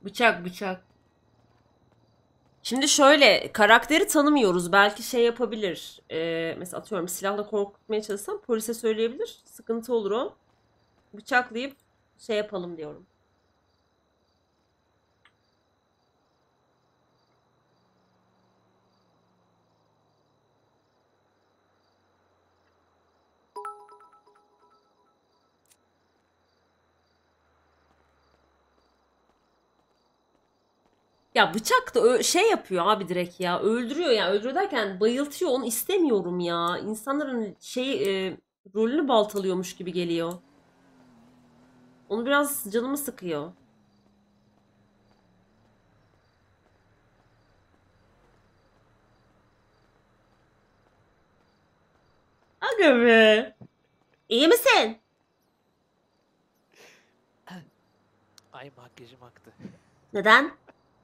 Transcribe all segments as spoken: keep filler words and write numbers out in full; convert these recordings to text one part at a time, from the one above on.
Bıçak bıçak. Şimdi şöyle karakteri tanımıyoruz. Belki şey yapabilir. Ee, mesela atıyorum silahla korkutmaya çalışsam polise söyleyebilir. Sıkıntı olur o. Bıçaklayıp şey yapalım diyorum. Ya bıçak da ö- şey yapıyor abi direkt ya. Öldürüyor ya. Öldürüyor derken bayıltıyor. Onu istemiyorum ya. İnsanların şey e, rolünü baltalıyormuş gibi geliyor. Onu biraz canımı sıkıyor. Aga be. İyi misin? Ay makyajım aktı. Neden?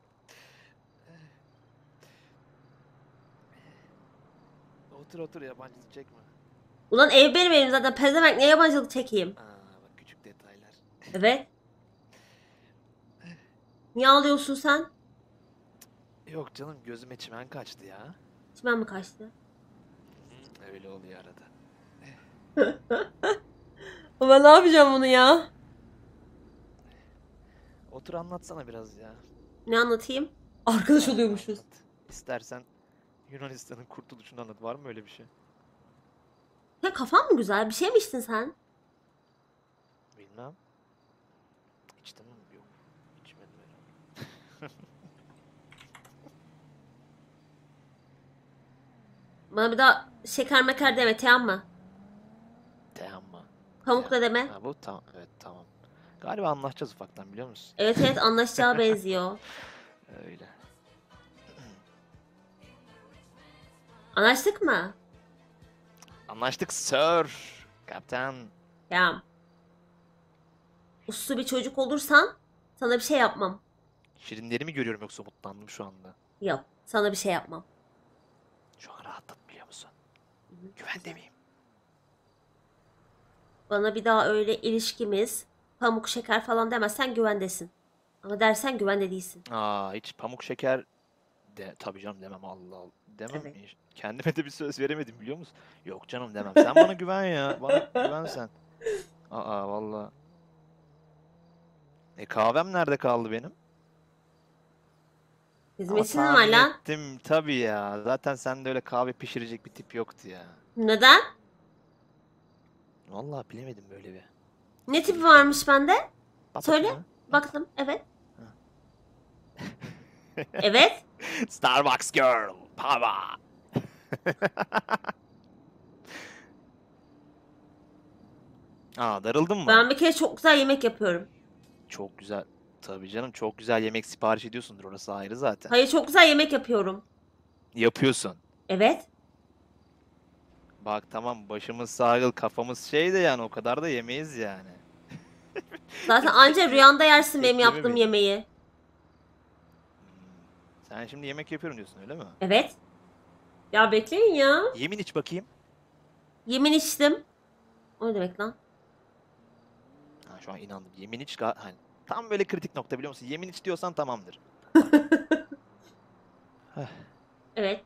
Otur otur yabancılık çekme. Ulan ev benim evim zaten. Pezevenk ne yabancılık çekeyim? Aa bak küçük detaylar. Evet. Niye ağlıyorsun sen? Yok canım gözüme çimen kaçtı ya. İçimden mi kaçtı? Hı, öyle oluyor arada. Ama ne yapacağım bunu ya? Otur anlatsana biraz ya. Ne anlatayım? Arkadaş Hikayeni oluyormuşuz. anlat. İstersen Yunanistan'ın kurtuluşunu anlat. Var mı öyle bir şey? Ya kafan mı güzel? Bir şey mi içtin sen? Bilmem. İçtim mi? Yok. İçmedim herhalde. Bana bir daha şeker meker deme tamam mı? Teamma. Pamuk da Teamma. deme. Ha bu tamam. Evet tamam. Galiba anlaşacağız ufaktan biliyor musun? Evet evet anlaşacağı benziyor. Öyle. Anlaştık mı? Anlaştık sir. Kaptan. Tamam. Uslu bir çocuk olursan sana bir şey yapmam. Şirinleri mi görüyorum yoksa umutlandım şu anda? Yok. Sana bir şey yapmam. Şu an rahatladım biliyor musun? Hı hı, Güvende güzel. miyim? Bana bir daha öyle ilişkimiz, pamuk şeker falan demezsen güvendesin. Ama dersen güvende değilsin. Aa hiç pamuk şeker de tabii canım demem Allah Allah. Demem. Evet. hiç. Kendime de bir söz veremedim biliyor musun? Yok canım demem. Sen bana güven ya. Bana güven sen. Aa valla. E kahvem nerede kaldı benim? Ama Hizmetçinin var tahmin lan. ettim tabii ya. Zaten sende öyle kahve pişirecek bir tip yoktu ya. Neden? Vallahi bilemedim böyle bir Ne tipi gelişme varmış oldu. bende? Bak Söyle. bakayım bana. Bak. Baktım. Evet. Ha. Evet. Starbucks girl. Power. Aa darıldın mı? Ben bir kere çok güzel yemek yapıyorum. Çok güzel. Tabii canım çok güzel yemek sipariş ediyorsundur orası ayrı zaten. Hayır çok güzel yemek yapıyorum. Yapıyorsun. Evet. Bak tamam başımız sağıl kafamız şey de yani o kadar da yemeyiz yani. Zaten Tek anca tek rüyanda yersin benim tekleme yaptığım beni. yemeği. Hmm. Sen şimdi yemek yapıyorum diyorsun öyle mi? Evet. Ya bekleyin ya. Yemin iç bakayım. Yemin içtim. O ne demek lan? Ha, şu an inandım. Yemin iç ga- hani tam böyle kritik nokta biliyor musun? Yemin iç diyorsan tamamdır. Heh, Evet.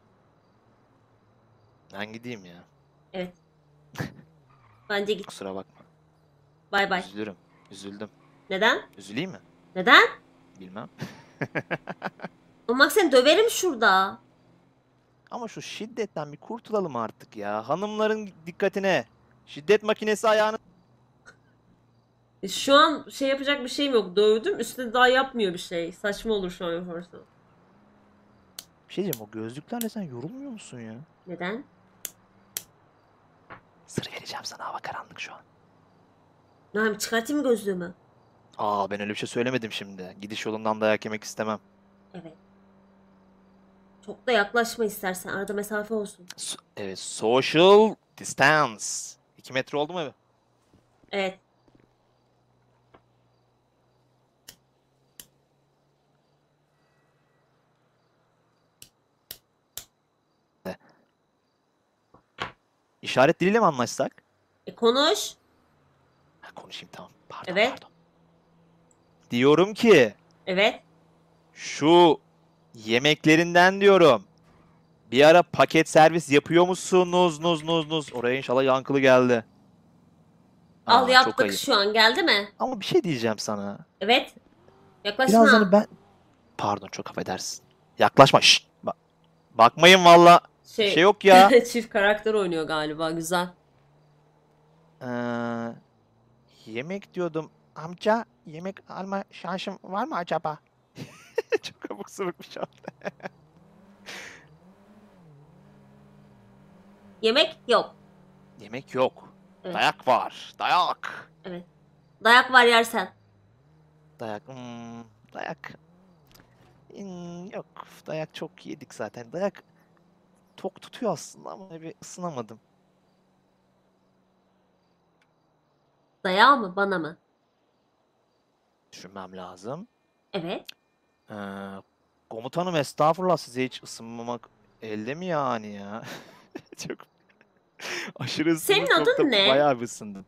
ben gideyim ya. Evet. Bence git. Kusura bakma. Bay bay. Üzülürüm. Üzüldüm. Neden? Üzüleyim mi? Neden? Bilmem. Olmak seni döverim şurada. Ama şu şiddetten bir kurtulalım artık ya. Hanımların dikkatine. Şiddet makinesi ayağını... E, Şu an şey yapacak bir şeyim yok. Dövdüm. Üstüne daha yapmıyor bir şey. Saçma olur şu an yaparsan. Bir şey diyeceğim o gözlüklerle sen yorulmuyor musun ya? Neden? Sır vereceğim sana hava karanlık şu an. Ne yapayım çıkartayım mı gözlüğümü? Aa ben öyle bir şey söylemedim şimdi. Gidiş yolundan dayak yemek istemem. Evet. Çok da yaklaşma istersen. Arada mesafe olsun. So- evet social distance. iki metre oldu mu eve? Evet. İşaret diliyle mi anlaşsak? E konuş. Ha, konuşayım tamam. Pardon Evet. pardon. Diyorum ki Evet. Şu yemeklerinden diyorum. Bir ara paket servis yapıyor musunuz? Nuz nuz nuz. Oraya inşallah yankılı geldi. Al Aa, çok yaptık ayıp. şu an. Geldi mi? Ama bir şey diyeceğim sana. Evet. Biraz Yaklaşma. hani ben... Pardon, çok affedersin. Yaklaşma. Şşt. Ba- bakmayın valla. Bir şey Şey yok ya. çift karakter oynuyor galiba. Güzel. Ee, yemek diyordum. Amca, yemek alma şansım var mı acaba? Çok abuk sabuk bir şey oldu. Yemek yok. Yemek yok. Evet. Dayak var. Dayak. Evet. Dayak var yersen. Dayak. Hmm, dayak. Hmm, yok. Dayak çok yedik zaten. Dayak tok tutuyor aslında ama bir ısınamadım. Dayağı mı? Bana mı? Düşünmem lazım. Evet. Ee, komutanım estağfurullah, size hiç ısınmamak elde mi yani ya? Çok aşırı ısındım, Senin çok adın da ne? bayağı bir ısındım.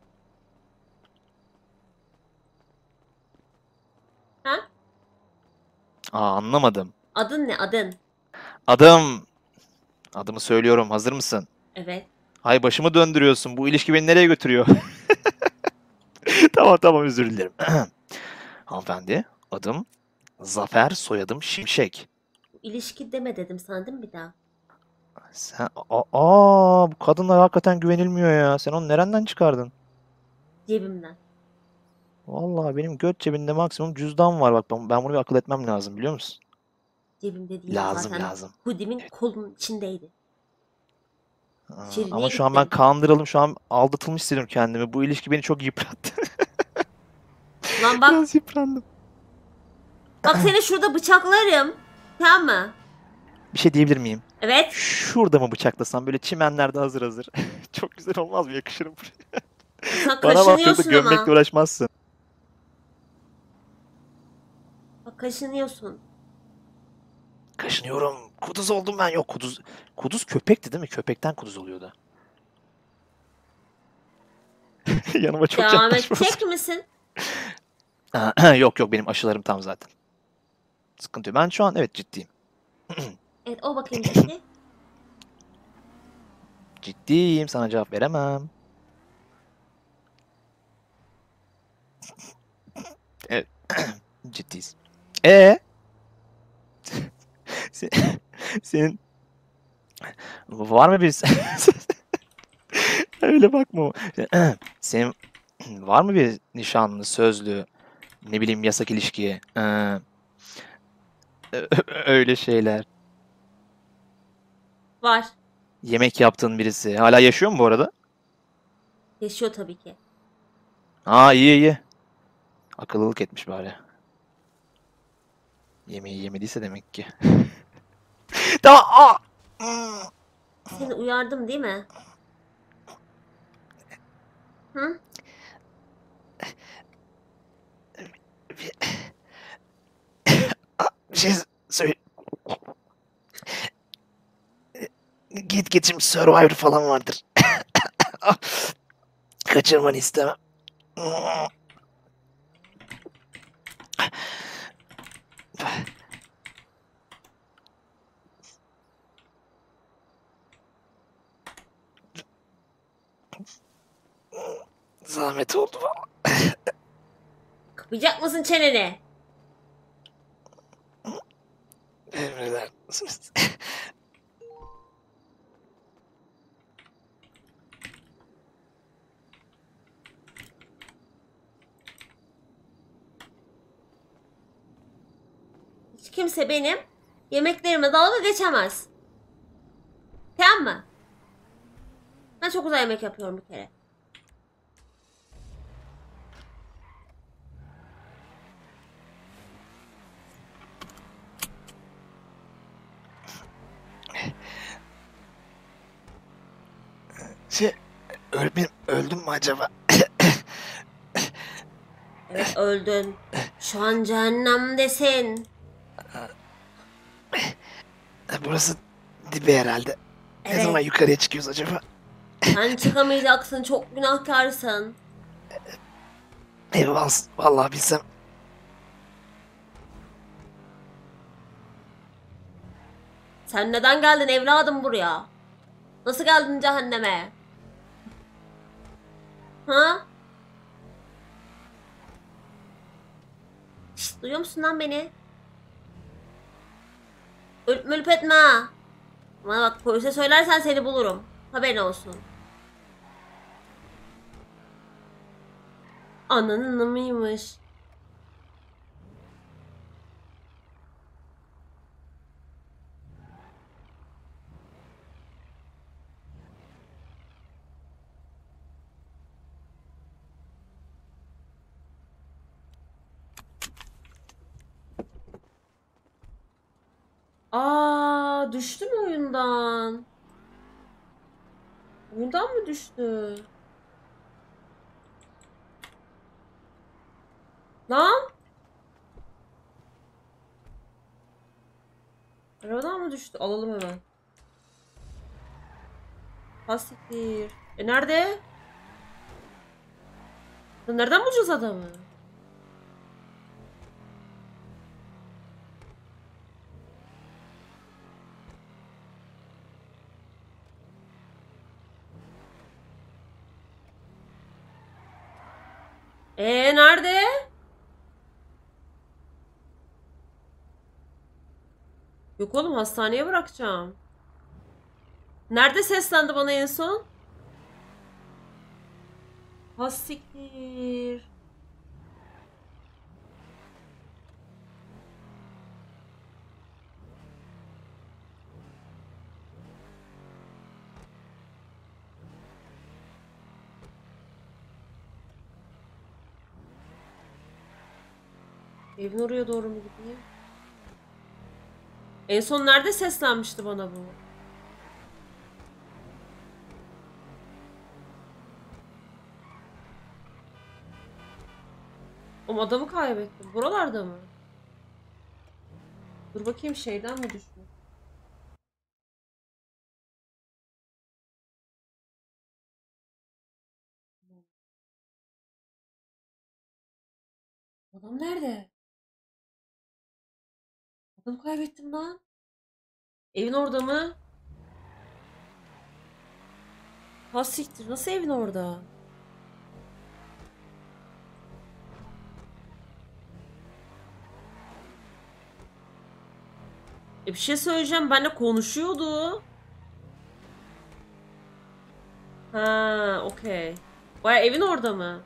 Ha? Aa, anlamadım. Adın ne? Adın. Adım. Adımı söylüyorum. Hazır mısın? Evet. Ay, başımı döndürüyorsun. Bu ilişki beni nereye götürüyor? Tamam tamam, özür dilerim. Hanımefendi, adım Zafer, soyadım Şimşek. İlişki deme dedim sana değil mi bir daha? Sen, aa, aa, bu kadınlar hakikaten güvenilmiyor ya. Sen onu nereden çıkardın? Cebimden. Vallahi benim göt cebinde maksimum cüzdan var. Bak, ben, ben bunu bir akıl etmem lazım, biliyor musun? Cebimde değildi Lazım zaten. lazım. Hoodie'min kolunun içindeydi. Aa, İçeri niye ama şu an ben gittim? kandırıldım. Şu an aldatılmış hissediyorum kendimi. Bu ilişki beni çok yıprattı. Lan bak. Biraz yıprandım. Bak seni şurada bıçaklarım. Tamam mı? Bir şey diyebilir miyim? Evet. Şurada mı bıçaklasam, böyle çimenlerde hazır hazır. Çok güzel olmaz mı? Yakışırım. Sen Bana bak, çok da kaşınıyorsun gömmekle ama. uğraşmazsın. Bak kaşınıyorsun. Kaşınıyorum. Kuduz oldum ben. Yok, kuduz. Kuduz köpekti değil mi? Köpekten kuduz oluyordu. Yanıma çok Devam yaklaşmasın. edecek misin? Yok yok, benim aşılarım tam zaten. Sıkıntı yok. Ben şu an evet ciddiyim. Evet o bakayım ciddi. Ciddiyim, sana cevap veremem. Evet. Ciddiyiz. E senin var mı bir öyle bakma. Senin var mı bir nişanlı, sözlü, ne bileyim, yasak ilişki? Ee, öyle şeyler. Var. Yemek yaptığın birisi. Hala yaşıyor mu bu arada? Yaşıyor tabii ki. Aa, iyi iyi. Akıllılık etmiş bari. Yemeği yemediyse demek ki. Tamam. Aa! Hmm. Seni uyardım değil mi? Hı? Bir, bir şey söyle. Git git, şimdi Survivor falan vardır. Kaçırmanı istemem. Zahmet oldu valla. Kapayacak mısın çeneni? Emreder misiniz? Hiç kimse benim yemeklerime dalga geçemez. Tamam mı? Ben çok güzel yemek yapıyorum bir kere. Şey, öl, benim, öldüm mü acaba? Evet öldün. Şu an cehennemdesin. Burası dibi herhalde. Ne zaman Evet. yukarıya çıkıyoruz acaba? Sen çıkamayacaksın. Çok günahkarsın. Eyvah, vallahi bilsem. Sen neden geldin evladım buraya? Nasıl geldin cehenneme? Ha? Şşt, duyuyor musun lan beni? Ölüp mülüp etme ha. Bana bak, polise söylersen seni bulurum. Haberin olsun. Ananın mıymış? Aa, düştü mü oyundan? Oyundan mı düştü? Lan? Arabadan mı düştü? Alalım hemen. Hastiktir. E nerede? Nereden bulacağız adamı? E nerede? Yok oğlum, hastaneye bırakacağım. Nerede seslendi bana en son? Hastiktir. Evin oraya doğru mu gideyim? En son nerede seslenmişti bana bu? O adamı kaybettim. Buralarda mı? Dur bakayım, şeyden mi düştü? Adam nerede? Adamı kaybettim lan. Evin orada mı? Ha siktir. Nasıl evin orada? E bir şey söyleyeceğim. Benimle konuşuyordu. Ha, okey. Baya evin orada mı?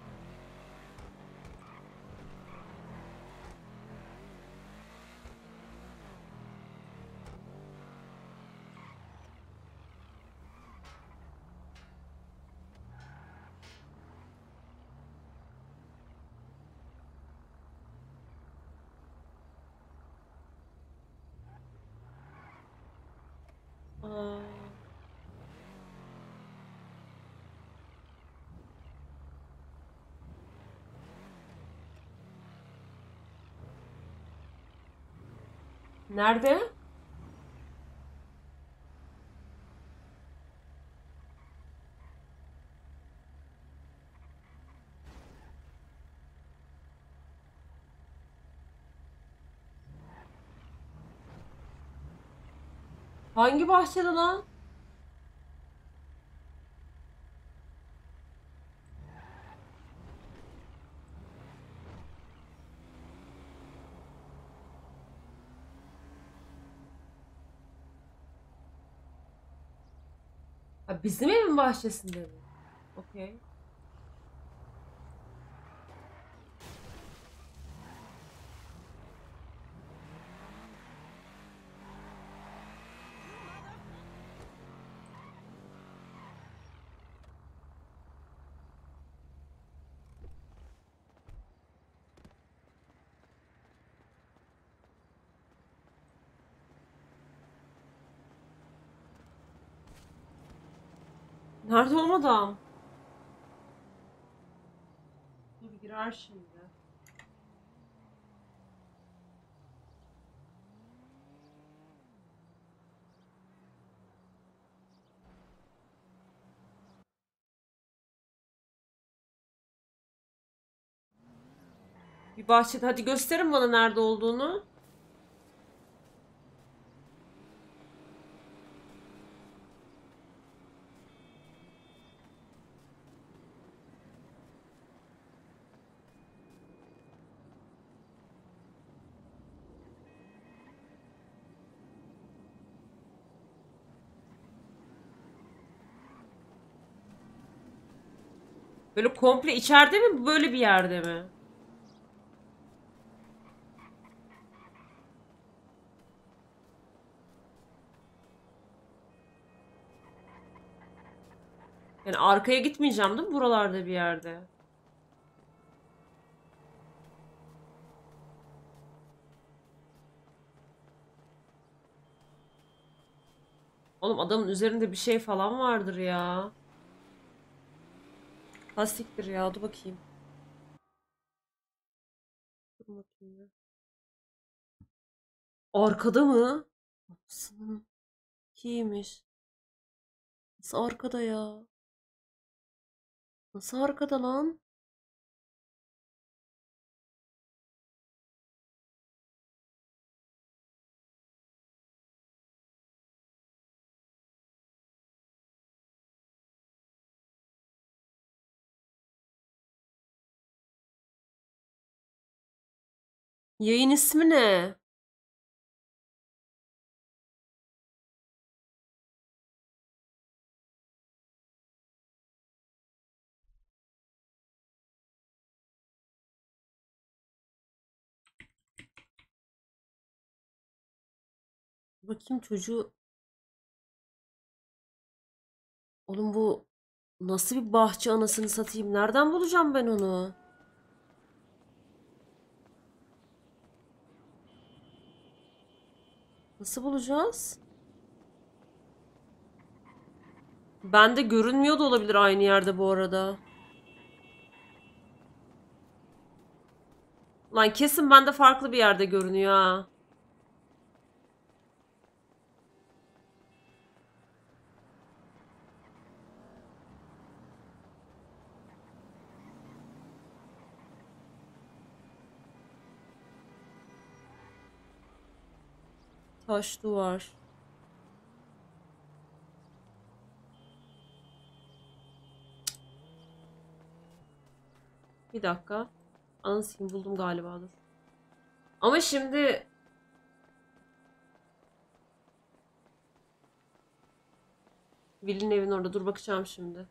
Aa. Nerede? Hangi bahçede lan? Ha, bizim evin bahçesinde mi? Okey. Nerede o adam? Dur, girer şimdi. Bir bahçede. Hadi gösterin bana nerede olduğunu. Böyle komple içeride mi, böyle bir yerde mi? Yani arkaya gitmeyeceğim değil mi, buralarda bir yerde? Oğlum adamın üzerinde bir şey falan vardır ya. Lastiktir ya, dur bakayım. Dur bakayım ya. Arkada mı? Anasının kiymiş. Nasıl arkada ya? Nasıl arkada lan? Yayın ismi ne? Bakayım çocuğu. Oğlum bu nasıl bir bahçe, anasını satayım? Nereden bulacağım ben onu? Nasıl bulacağız? Bende görünmüyor da olabilir aynı yerde bu arada. Lan kesin bende farklı bir yerde görünüyor ha. Taş duvar. Bir dakika. Anasını buldum galiba, dur. Ama şimdi Will'in evin orada, dur bakacağım şimdi.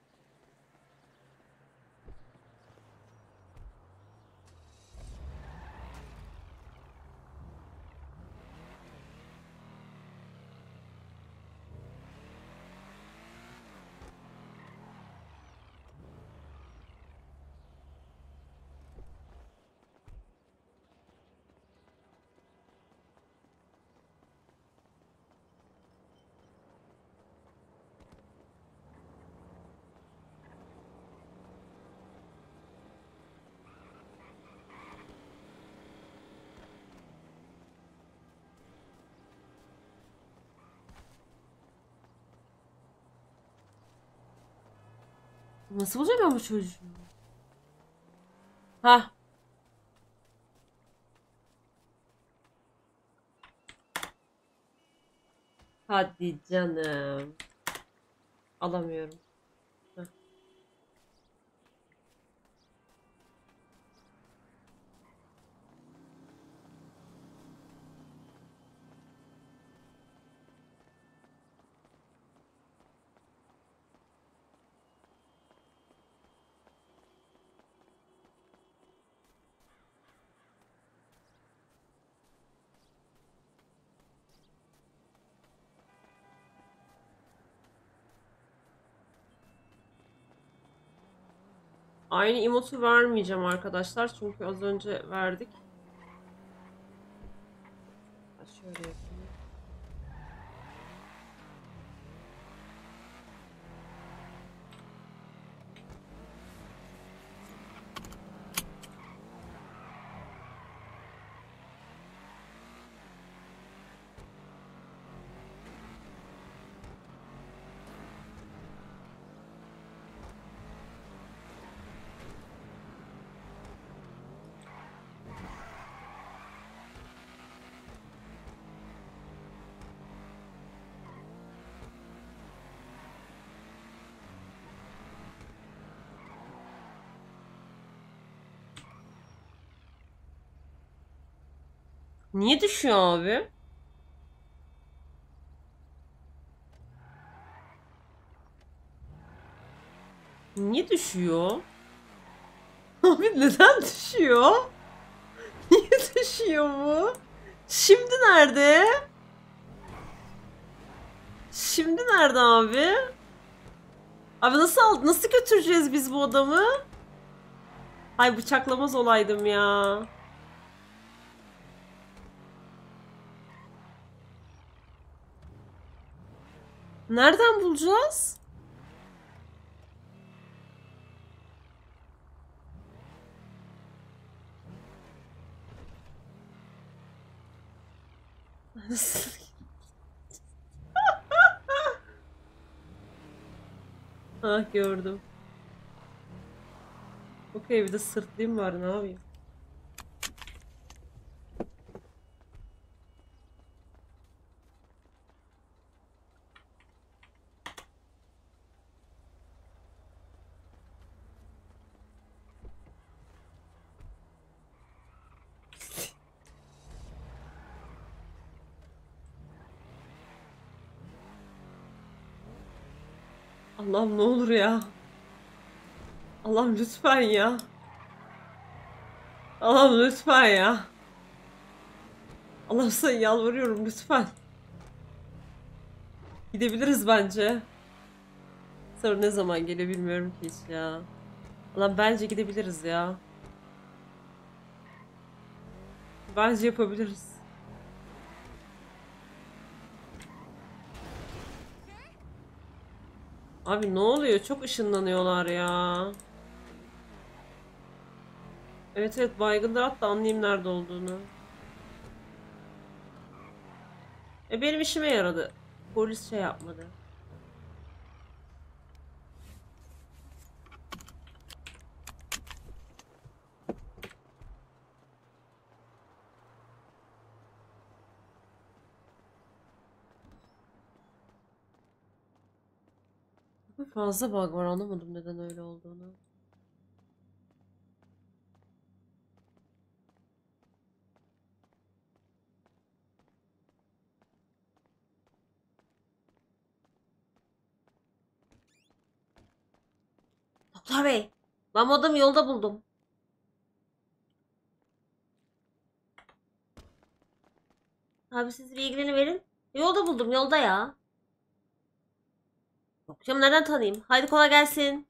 Nasıl bulacağım ben bu çocuğu? Hah. Hadi canım. Alamıyorum. Heh. Aynı emotu vermeyeceğim arkadaşlar. Çünkü az önce verdik. Şöyle yapayım. Niye düşüyor abi? Niye düşüyor? Abi neden düşüyor? Niye düşüyor bu? Şimdi nerede? Şimdi nerede abi? Abi nasıl aldı? Nasıl götüreceğiz biz bu adamı? Ay bıçaklamaz olaydım ya. Nereden bulacağız? Ah gördüm. Okey bir de sırtlayayım var ne yapayım? Allah'ım ne olur ya. Allah'ım lütfen ya. Allah'ım lütfen ya. Allah'ım sana yalvarıyorum lütfen. Gidebiliriz bence. Sonra ne zaman geliyor bilmiyorum ki hiç ya. Allah'ım bence gidebiliriz ya. Bence yapabiliriz. Abi ne oluyor? Çok ışınlanıyorlar ya. Evet evet baygındır hatta anlayayım nerede olduğunu. E benim işime yaradı. Polis şey yapmadı. Fazla bug var anlamadım neden öyle olduğunu. Doktor bey, ben bu adamı yolda buldum. Abi siz bilgilerini verin. Yolda buldum, yolda ya. Yok canım nereden tanıyayım? Haydi kolay gelsin.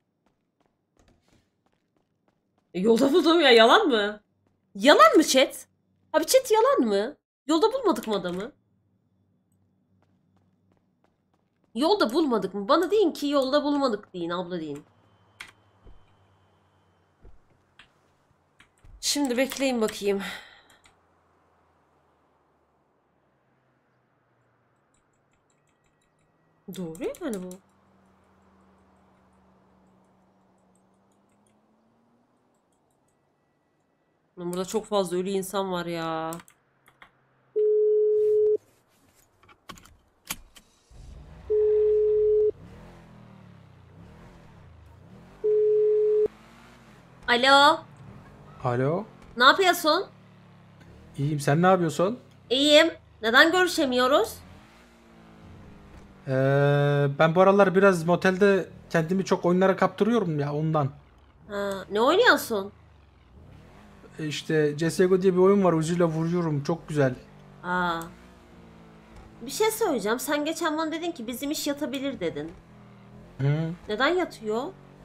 E, yolda buldum ya yalan mı? Yalan mı chat? Abi chat yalan mı? Yolda bulmadık mı adamı? Yolda bulmadık mı? Bana deyin ki yolda bulmadık deyin abla deyin. Şimdi bekleyin bakayım. Doğru yani bu. Lan burada çok fazla ölü insan var ya. Alo, Alo. ne yapıyorsun? İyiyim. Sen ne yapıyorsun? İyiyim. Neden görüşemiyoruz? Ee, ben bu aralar biraz motelde kendimi çok oyunlara kaptırıyorum ya ondan. Ha, ne oynuyorsun? E İşte C S G O diye bir oyun var. Uzi'yle vuruyorum. Çok güzel. Aa. Bir şey söyleyeceğim. Sen geçen bana dedin ki bizim iş yatabilir dedin. Hı. Neden yatıyor?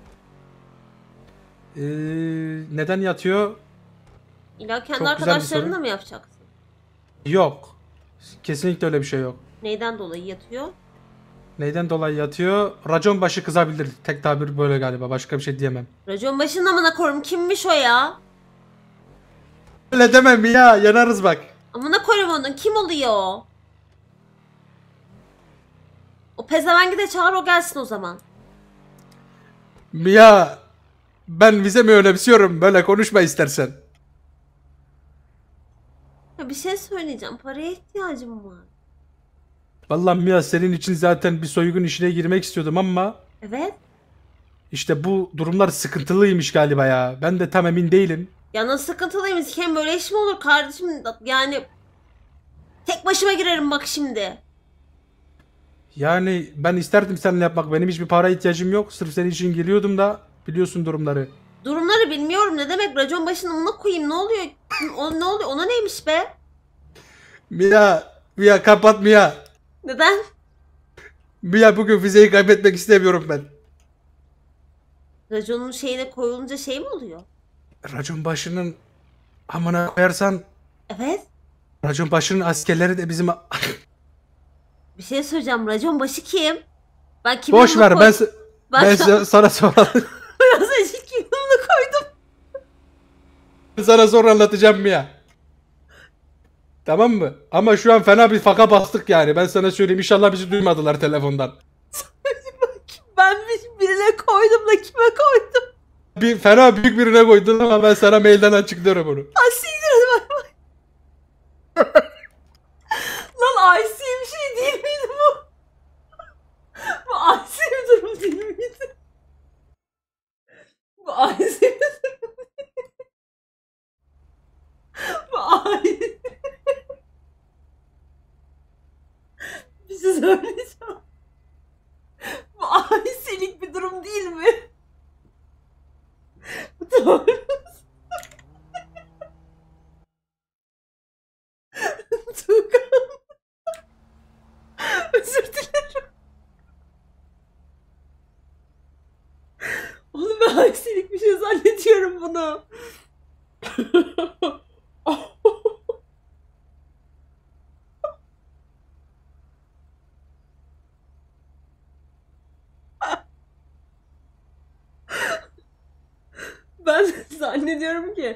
Ee, neden yatıyor? İlla kendi Çok güzel bir arkadaşlarınla soru. mı yapacaksın? Yok. Kesinlikle öyle bir şey yok. Neyden dolayı yatıyor? Neyden dolayı yatıyor? Racon başı kızabilir. Tek tabir böyle galiba. Başka bir şey diyemem. Racon başında amına koyayım kimmiş o ya? Öyle demem ya. Yanarız bak. Amına koyayım onun kim oluyor o? O pezevengi de çağır o gelsin o zaman. Mia, ben vize mi önemsiyorum? Böyle konuşma istersen. Ya bir şey söyleyeceğim. Paraya ihtiyacım var. Vallahi Mia senin için zaten bir soygun işine girmek istiyordum ama Evet. işte bu durumlar sıkıntılıymış galiba ya. Ben de tam emin değilim. Ya nasıl sıkıntılıyım? Hem böyle iş mi olur kardeşim? Yani tek başıma girerim bak şimdi. Yani ben isterdim seninle yapmak. Benim hiçbir para ihtiyacım yok. Sırf senin için geliyordum da biliyorsun durumları. Durumları bilmiyorum. Ne demek racon başına ona koyayım? Ne oluyor? O, ne oluyor? Ona neymiş be? Mia, Mia kapat Mia. Neden? Mia bugün vizeyi kaybetmek istemiyorum ben. Raconun şeyine koyulunca şey mi oluyor? Racon başının amına koyarsan Evet. racon başının askerleri de bizim... Bir şey söyleyeceğim. Racon başı kim? Ben kimin Boş ver ben, s- ben, Ben s- sana sonra biraz önce kimin koydum? sana sonra anlatacağım Mia. Tamam mı? Ama şu an fena bir faka bastık yani. Ben sana söyleyeyim, inşallah bizi duymadılar telefondan. Ben bir, birine koydum da kime koydum? Bir fena büyük birine koydun ama ben sana mailden açıklıyorum bunu. Ay siktir hadi bay bay. Lan I C bir şey değil miydi bu? Bu I C bir durum değil miydi? Bu I C bir durum değil. Bu I C. Bir şey söyleyeceğim. Bu I C'lik bir durum değil mi? Doğru. Tuğkan. Özür dilerim. Oğlum ben aksilik bir şey zannediyorum bunu. Ben zannediyorum ki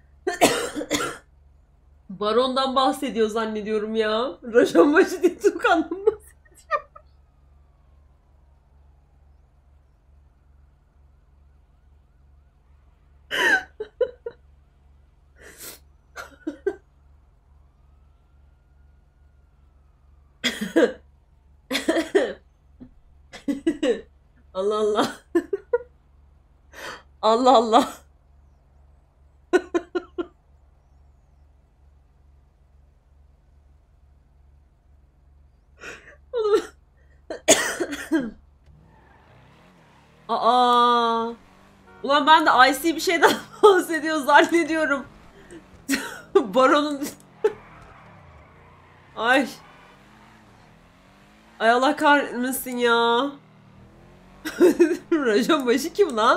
Baron'dan bahsediyor zannediyorum ya. Rajon başı diye Tuğkan'dan bahsediyor. Allah Allah. Allah Allah. Oğlum. Aa. Ulan ben de I C bir şeyden bahsediyor zannediyorum. Baron'un... Ay. Ay Allah kahretmesin ya. Rajon başı kim lan?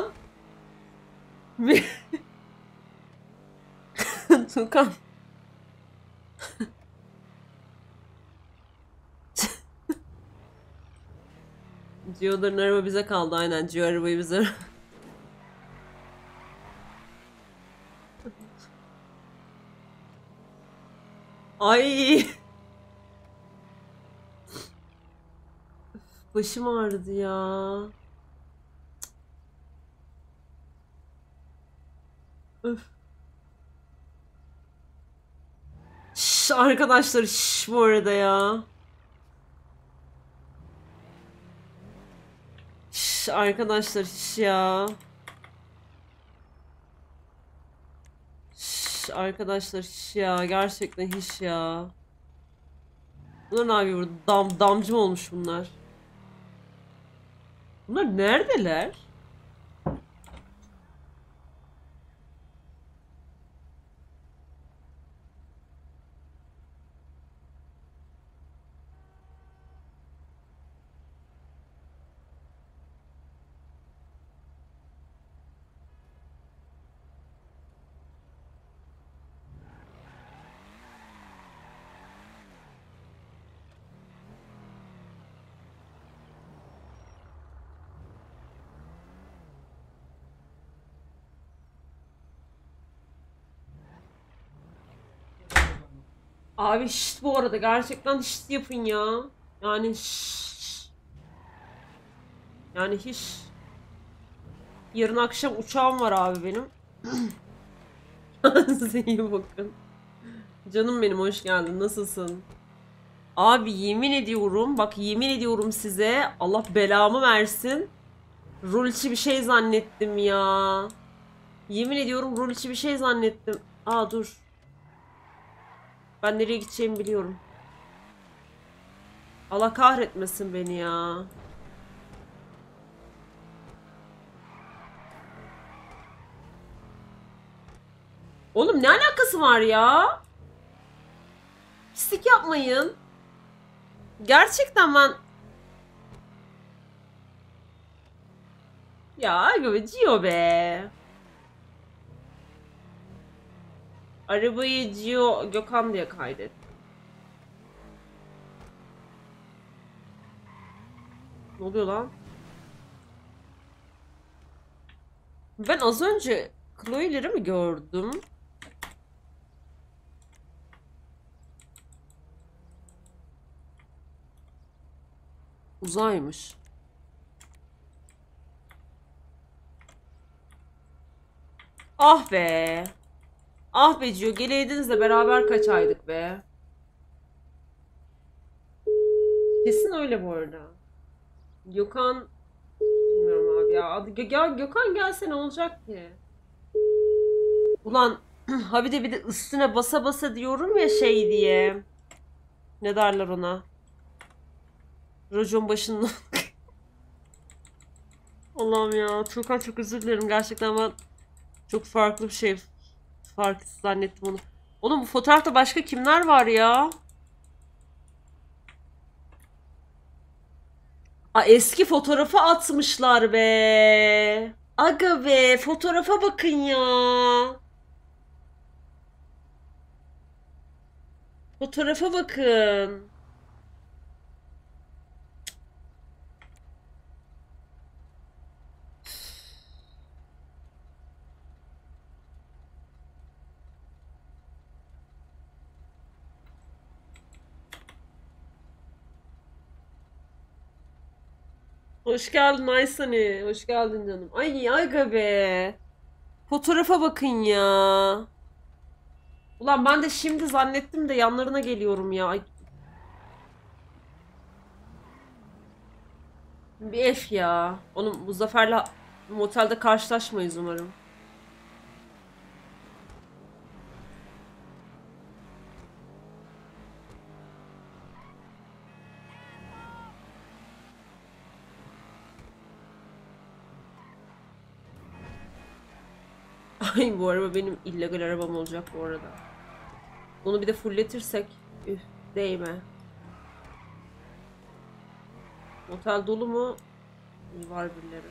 Tukan. Gio'ların araba bize kaldı aynen. Gio arabayı bize... Ay. Başım ağrıdı ya. Öf. Şş, arkadaşlar şş, bu arada ya. Şş, arkadaşlar şş ya. Şş, arkadaşlar şş ya. Gerçekten hiç ya. Bunlar ne yapıyor burada? Dam, damcı mı olmuş bunlar? Bunlar neredeler? Abi şşt bu arada gerçekten şşt yapın ya. Yani şşt. Yani hiç. Yarın akşam uçağım var abi benim. Size iyi bakın. Canım benim hoş geldin. Nasılsın? Abi yemin ediyorum bak yemin ediyorum size Allah belamı versin. Rol içi bir şey zannettim ya. Yemin ediyorum rol içi bir şey zannettim. Aa dur. Ben nereye gideceğimi biliyorum. Allah kahretmesin beni ya. Oğlum ne alakası var ya? Pislik yapmayın. Gerçekten ben... Ya aga be Gio be. Arabayı Gio Gökhan diye kaydet. Ne oluyor lan? Ben az önce Chloe'leri mi gördüm? Uzaymış. Ah be. Ah be Gio, geleydiniz de beraber kaçaydık be. Kesin öyle bu arada. Gökhan... Bilmiyorum abi ya. Adı Gö- ya Gökhan gelse ne olacak ki? Ulan ha bir de bir de üstüne basa basa diyorum ya şey diye. Ne derler ona? Racon başında. Allah'ım ya. Tuğkan çok özür dilerim. Gerçekten ben çok farklı bir şey fark zannettim onu. Oğlum bu fotoğrafta başka kimler var ya? Aa, eski fotoğrafı atmışlar be. Aga be, fotoğrafa bakın ya. Fotoğrafa bakın. Hoş geldin Aysani. Hoş geldin canım. Ay aga be. Fotoğrafa bakın ya. Ulan ben de şimdi zannettim de yanlarına geliyorum ya. Ay. Bir F ya. Oğlum Muzaffer'le motelde karşılaşmayız umarım. Ay bu araba benim illegal arabam olacak bu arada. Bunu bir de fulletirsek üf değme. Motel dolu mu? İyi var birileri.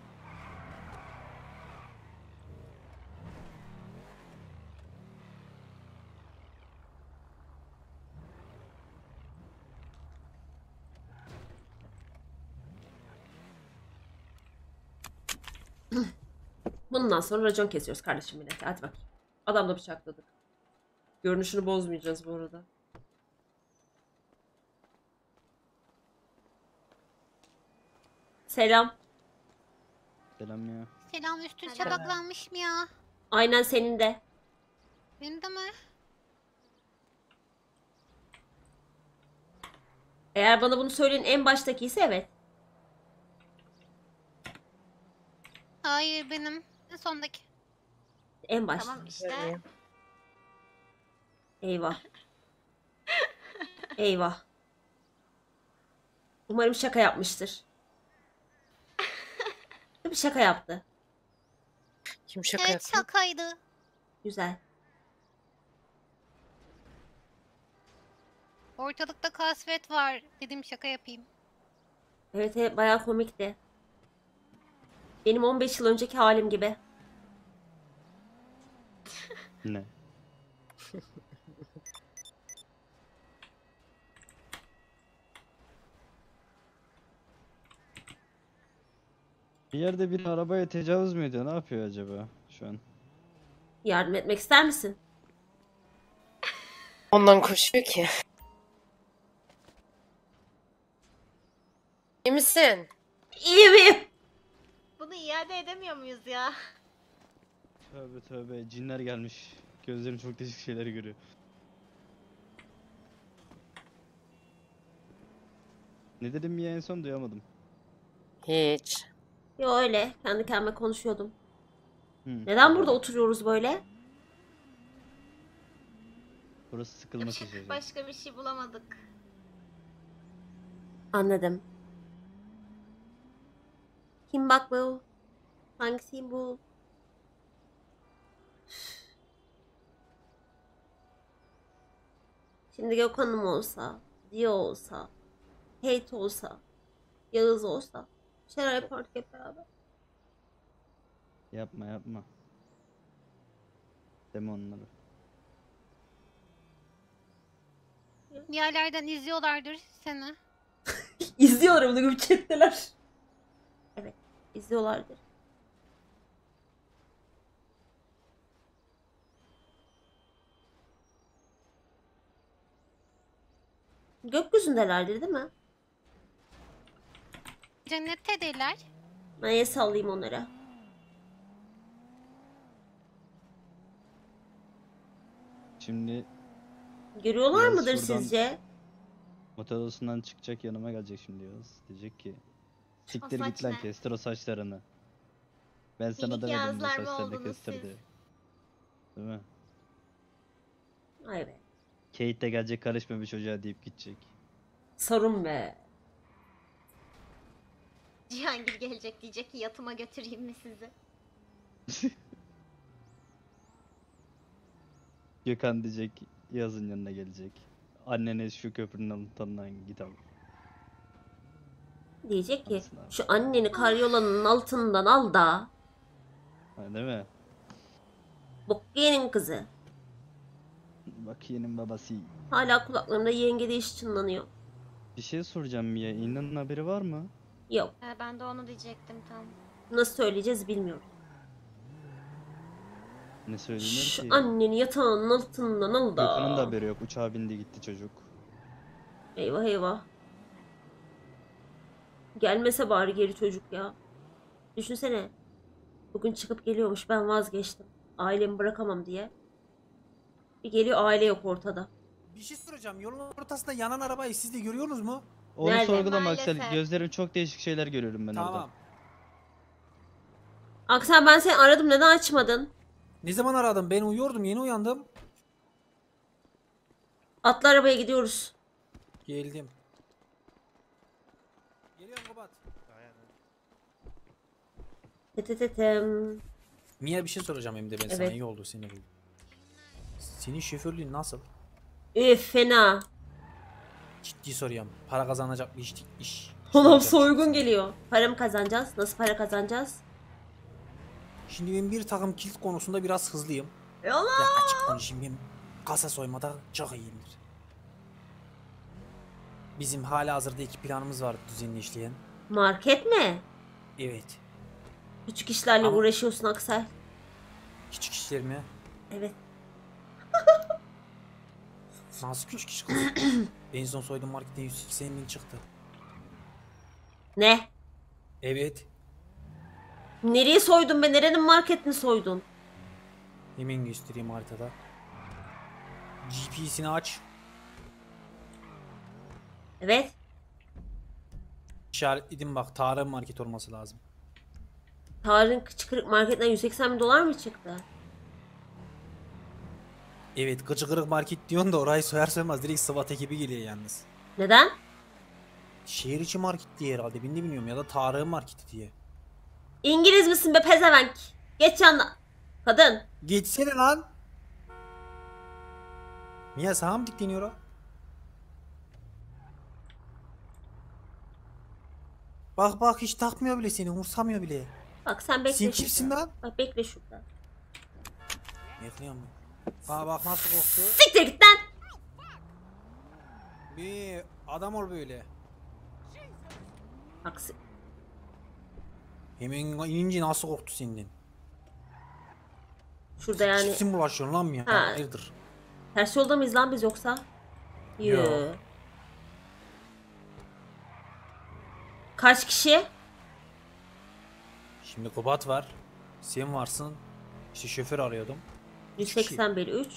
Bundan sonra racon kesiyoruz kardeşim millete. Hadi bak. Adamla bıçakladık. Görünüşünü bozmayacağız bu arada. Selam. Selam ya. Selam, üstün şabaklanmış mı ya? Aynen senin de. Benim de mi? Eğer bana bunu söyleyen en baştaki ise evet. Hayır, benim. En sondaki. En başta. Tamam işte. Eyvah. Eyvah. Umarım şaka yapmıştır. Bir şaka yaptı. Kim şaka Evet, yaptı? şakaydı. Güzel. Ortalıkta kasvet var. Dedim şaka yapayım. Evet, evet bayağı komikti. Benim on beş yıl önceki halim gibi. Ne? Bir yerde bir arabaya tecavüz mü ediyor? Ne yapıyor acaba şu an? Yardım etmek ister misin? Ondan koşuyor ki. İyi misin? İyi miyim? Bunu iade edemiyor muyuz ya? Tövbe tövbe, cinler gelmiş. Gözlerim çok değişik şeyleri görüyor. Ne dedim ya, en son duyamadım. Hiç. Yo öyle. Kendi kendime konuşuyordum. Hı, Neden burada oturuyoruz böyle? Burası sıkılma köşesi. Başka bir şey bulamadık. Anladım. Kim bak bu? Hangisiyim bu? Şimdi Gökhan'ım olsa, Dio olsa, Kate olsa, Yağız olsa bir şeyler yapardık hep beraber. Yapma yapma. Deme onları. Bir yerlerden izliyorlardır seni. İzliyorlar bunu gibi chat'teler. Evet, izliyorlardır. Gökyüzündelerdir değil mi? Cennettedirler. Ben el sallayayım onlara. Şimdi Görüyorlar Yağız mıdır şuradan- sizce? motor odasından çıkacak, yanıma gelecek şimdi Yağız. Diyecek ki siktir saç git lan, ne? kestir o saçlarını. Ben sana Minik demedim bu Yağızlar mı saçlarını oldunuz kestir siz? diye. Değil mi? Ay be. Kate de gelecek, karışma bir çocuğa deyip gidecek. Sorun be. Cihangir gelecek diyecek ki yatıma götüreyim mi sizi? Gökhan diyecek Yağız'ın yanına gelecek. Annene şu köprünün altından git al. Diyecek ki Anasını şu anneni karyolanın altından al da Ha, değil mi? bok yeğenin kızı. Bak yeğenin babası. Hala kulaklarımda yenge diye çınlanıyor. Bir şey soracağım Mia. İnanın haberi var mı? Yok. He, ben de onu diyecektim tam. Nasıl söyleyeceğiz bilmiyorum. Ne söylediğini Şu ki. anneni yatağının altından al da. Gökhan'ın da haberi yok. Uçağa bindi gitti çocuk. Eyvah eyvah. Gelmese bari geri çocuk ya. Düşünsene. Bugün çıkıp geliyormuş, ben vazgeçtim. Ailemi bırakamam diye. Bir geliyor, aile yok ortada. Bir şey soracağım. Yolun ortasında yanan arabayı siz de görüyorsunuz mu? Onu Nerede? sorgulama Aksel. Maalesef. Gözlerim çok değişik şeyler görüyorum ben orada. Tamam. Aksel, ben seni aradım, neden açmadın? Ne zaman aradım? Ben uyuyordum. Yeni uyandım. Atla arabaya, gidiyoruz. Geldim. Geliyorum kapat. Tetetetem. Mia bir şey soracağım hem de ben sana. Evet. İyi oldu seni buldum. Senin şoförlüğün nasıl? Üf, fena. Ciddi soruyorum. Para kazanacak bir iş. iş. Oğlum olacak. soygun geliyor. Para mı kazanacağız? Nasıl para kazanacağız? Şimdi ben bir takım kilit konusunda biraz hızlıyım. Yalan. Ya açık konuşayım, ben kasa soymada çok iyiyimdir. Bizim hala hazırda iki planımız var düzenli işleyen. Market mi? Evet. Küçük işlerle Ama- uğraşıyorsun Aksel. Küçük işler mi? Evet. Nasıl küçük iş kız? En son soyduğum marketten yüz seksen bin çıktı. Ne? Evet. Nereyi soydun be? Nerenin marketini soydun? Hemen göstereyim haritada. G P S'ini aç. Evet. İşaretledim bak. Tarık market olması lazım. Tarık'ın çıkırık marketten yüz seksen bin dolar mı çıktı? Evet, gıcı kırık market diyorsun da orayı soyar soymaz direkt SWAT ekibi geliyor yalnız. Neden? Şehir içi market diye herhalde, ben de bilmiyorum, ya da Tarık marketi diye. İngiliz misin be pezevenk? Geç yanına. Kadın. Geçsene lan. Mia sana mı dikleniyor o? Bak bak, hiç takmıyor bile seni, umursamıyor bile. Bak sen bekle Sen şurada. kimsin lan? Bak bekle şurada. Bekliyorum ben. Aa bak nasıl korktu. Siktir git lan. Bir adam ol böyle. Aksi. Hemen inince nasıl korktu senden. Şurada yani. Kimsin bulaşıyorsun lan Mia? Ha. Hayırdır? Ters yolda mıyız lan biz yoksa? Yo. Yo. Kaç kişi? Şimdi Kubat var. Sen varsın. İşte şoför arıyordum. yüz seksen bir üç.